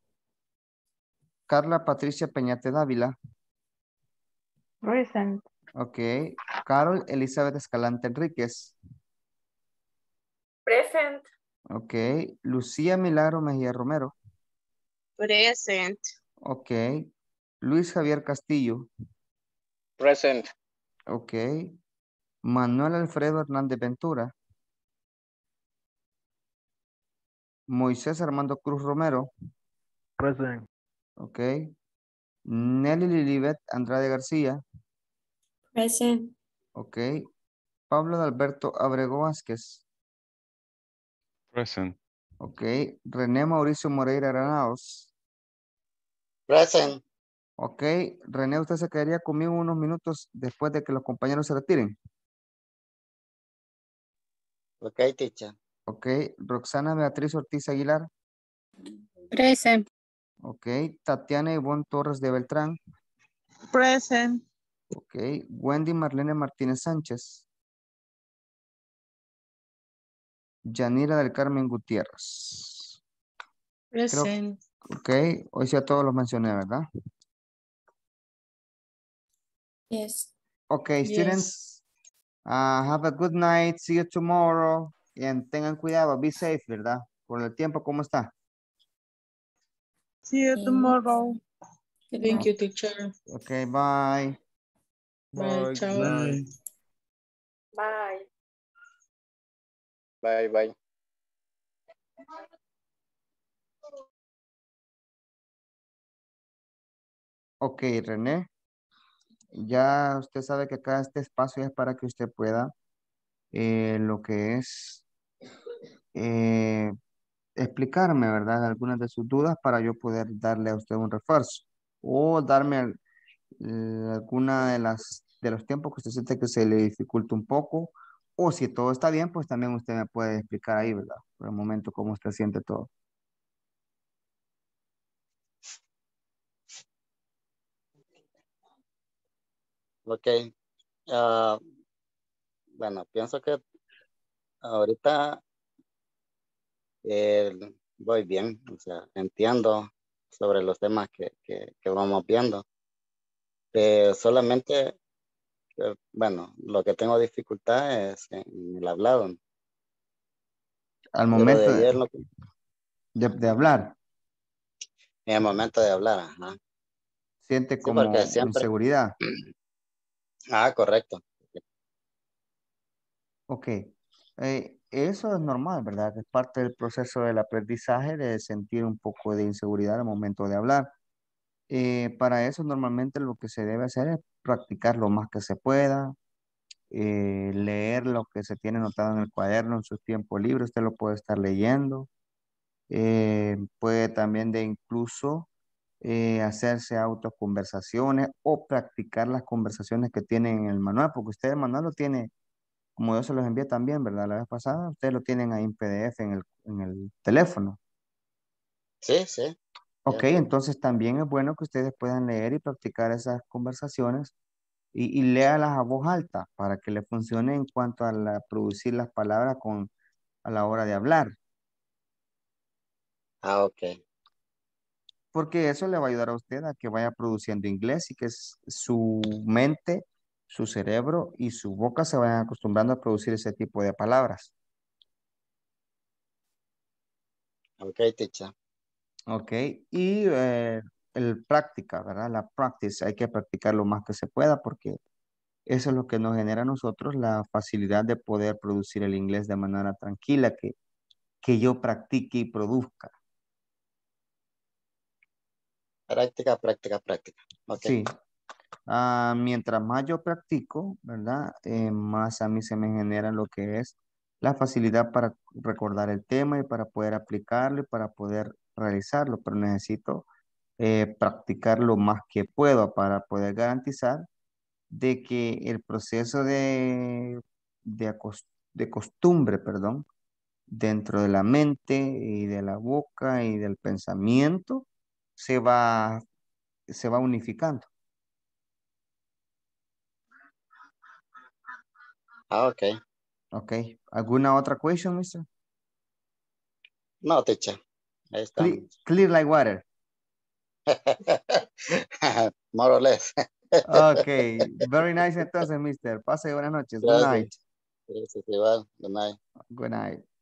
Carla Patricia Peñate Dávila. Present. Ok. Carol Elizabeth Escalante Enríquez. Present. Ok. Lucía Milagro Mejía Romero. Present. Ok. Luis Javier Castillo. Present. Ok. Manuel Alfredo Hernández Ventura. Moisés Armando Cruz Romero. Present. Ok. Nelly Lilibet Andrade García. Present. Ok. Pablo de Alberto Abrego Vázquez. Present. Ok. René Mauricio Moreira Granados. Present. Ok. René, ¿usted se quedaría conmigo unos minutos después de que los compañeros se retiren? Ok, teacher. Ok. Roxana Beatriz Ortiz Aguilar. Present. Ok. Tatiana Ivonne Torres de Beltrán. Present. Ok. Wendy Marlene Martínez Sánchez. Yanira del Carmen Gutiérrez. Present. Ok. Hoy sí a todos los mencioné, ¿verdad? Yes. Okay, Yes. students. Have a good night. See you tomorrow. tengan cuidado, be safe, ¿verdad? Por el tiempo, ¿cómo está? See you tomorrow. Thank you, teacher. Okay, bye. Bye, chao. Bye. Bye. Bye, bye. Ok, René. Ya usted sabe que acá este espacio es para que usted pueda lo que es explicarme, ¿verdad? Algunas de sus dudas para yo poder darle a usted un refuerzo o darme alguna de los tiempos que usted siente que se le dificulta un poco o si todo está bien, pues también usted me puede explicar ahí, ¿verdad? Por el momento cómo usted siente todo. Ok. Ah, bueno, pienso que ahorita voy bien, o sea, entiendo sobre los temas que vamos viendo. Solamente, bueno, lo que tengo dificultad es en el hablado. Al Yo lo momento de ayer, de hablar, en el momento de hablar, ajá. siente Sí, porque como siempre, inseguridad. correcto. Ok. Eso es normal, ¿verdad? Que es parte del proceso del aprendizaje de sentir un poco de inseguridad al momento de hablar. Para eso normalmente lo que se debe hacer es practicar lo más que se pueda, leer lo que se tiene anotado en el cuaderno en su tiempo libre, usted lo puede estar leyendo, puede también de incluso hacerse autoconversaciones o practicar las conversaciones que tiene en el manual, porque usted el manual lo tiene, como yo se los envié también, ¿verdad? La vez pasada, ustedes lo tienen ahí en PDF en el teléfono. Sí, sí. Ok, entonces también es bueno que ustedes puedan leer y practicar esas conversaciones y léalas a voz alta para que le funcione en cuanto a producir las palabras a la hora de hablar, Ok. porque eso le va a ayudar a usted a que vaya produciendo inglés y que su mente, su cerebro y su boca se vayan acostumbrando a producir ese tipo de palabras. Ok, teacher. Ok, y el práctica, ¿verdad? La practice, hay que practicar lo más que se pueda porque eso es lo que nos genera a nosotros la facilidad de poder producir el inglés de manera tranquila, que yo practique y produzca. Práctica, práctica, práctica. Ok. Sí. Mientras más yo practico, ¿verdad? Más a mí se me genera lo que es la facilidad para recordar el tema y para poder aplicarlo y para poder realizarlo, pero necesito practicar lo más que puedo para poder garantizar de que el proceso de costumbre, perdón, dentro de la mente y de la boca y del pensamiento se va, se va unificando. Ok. Ok. ¿Alguna otra question, mister? No, teacher. Ahí estamos. Clear like water. More or less. Ok. Very nice entonces, mister. Pase buenas noches. Good night. Gracias. Gracias, igual. Good night. Good night.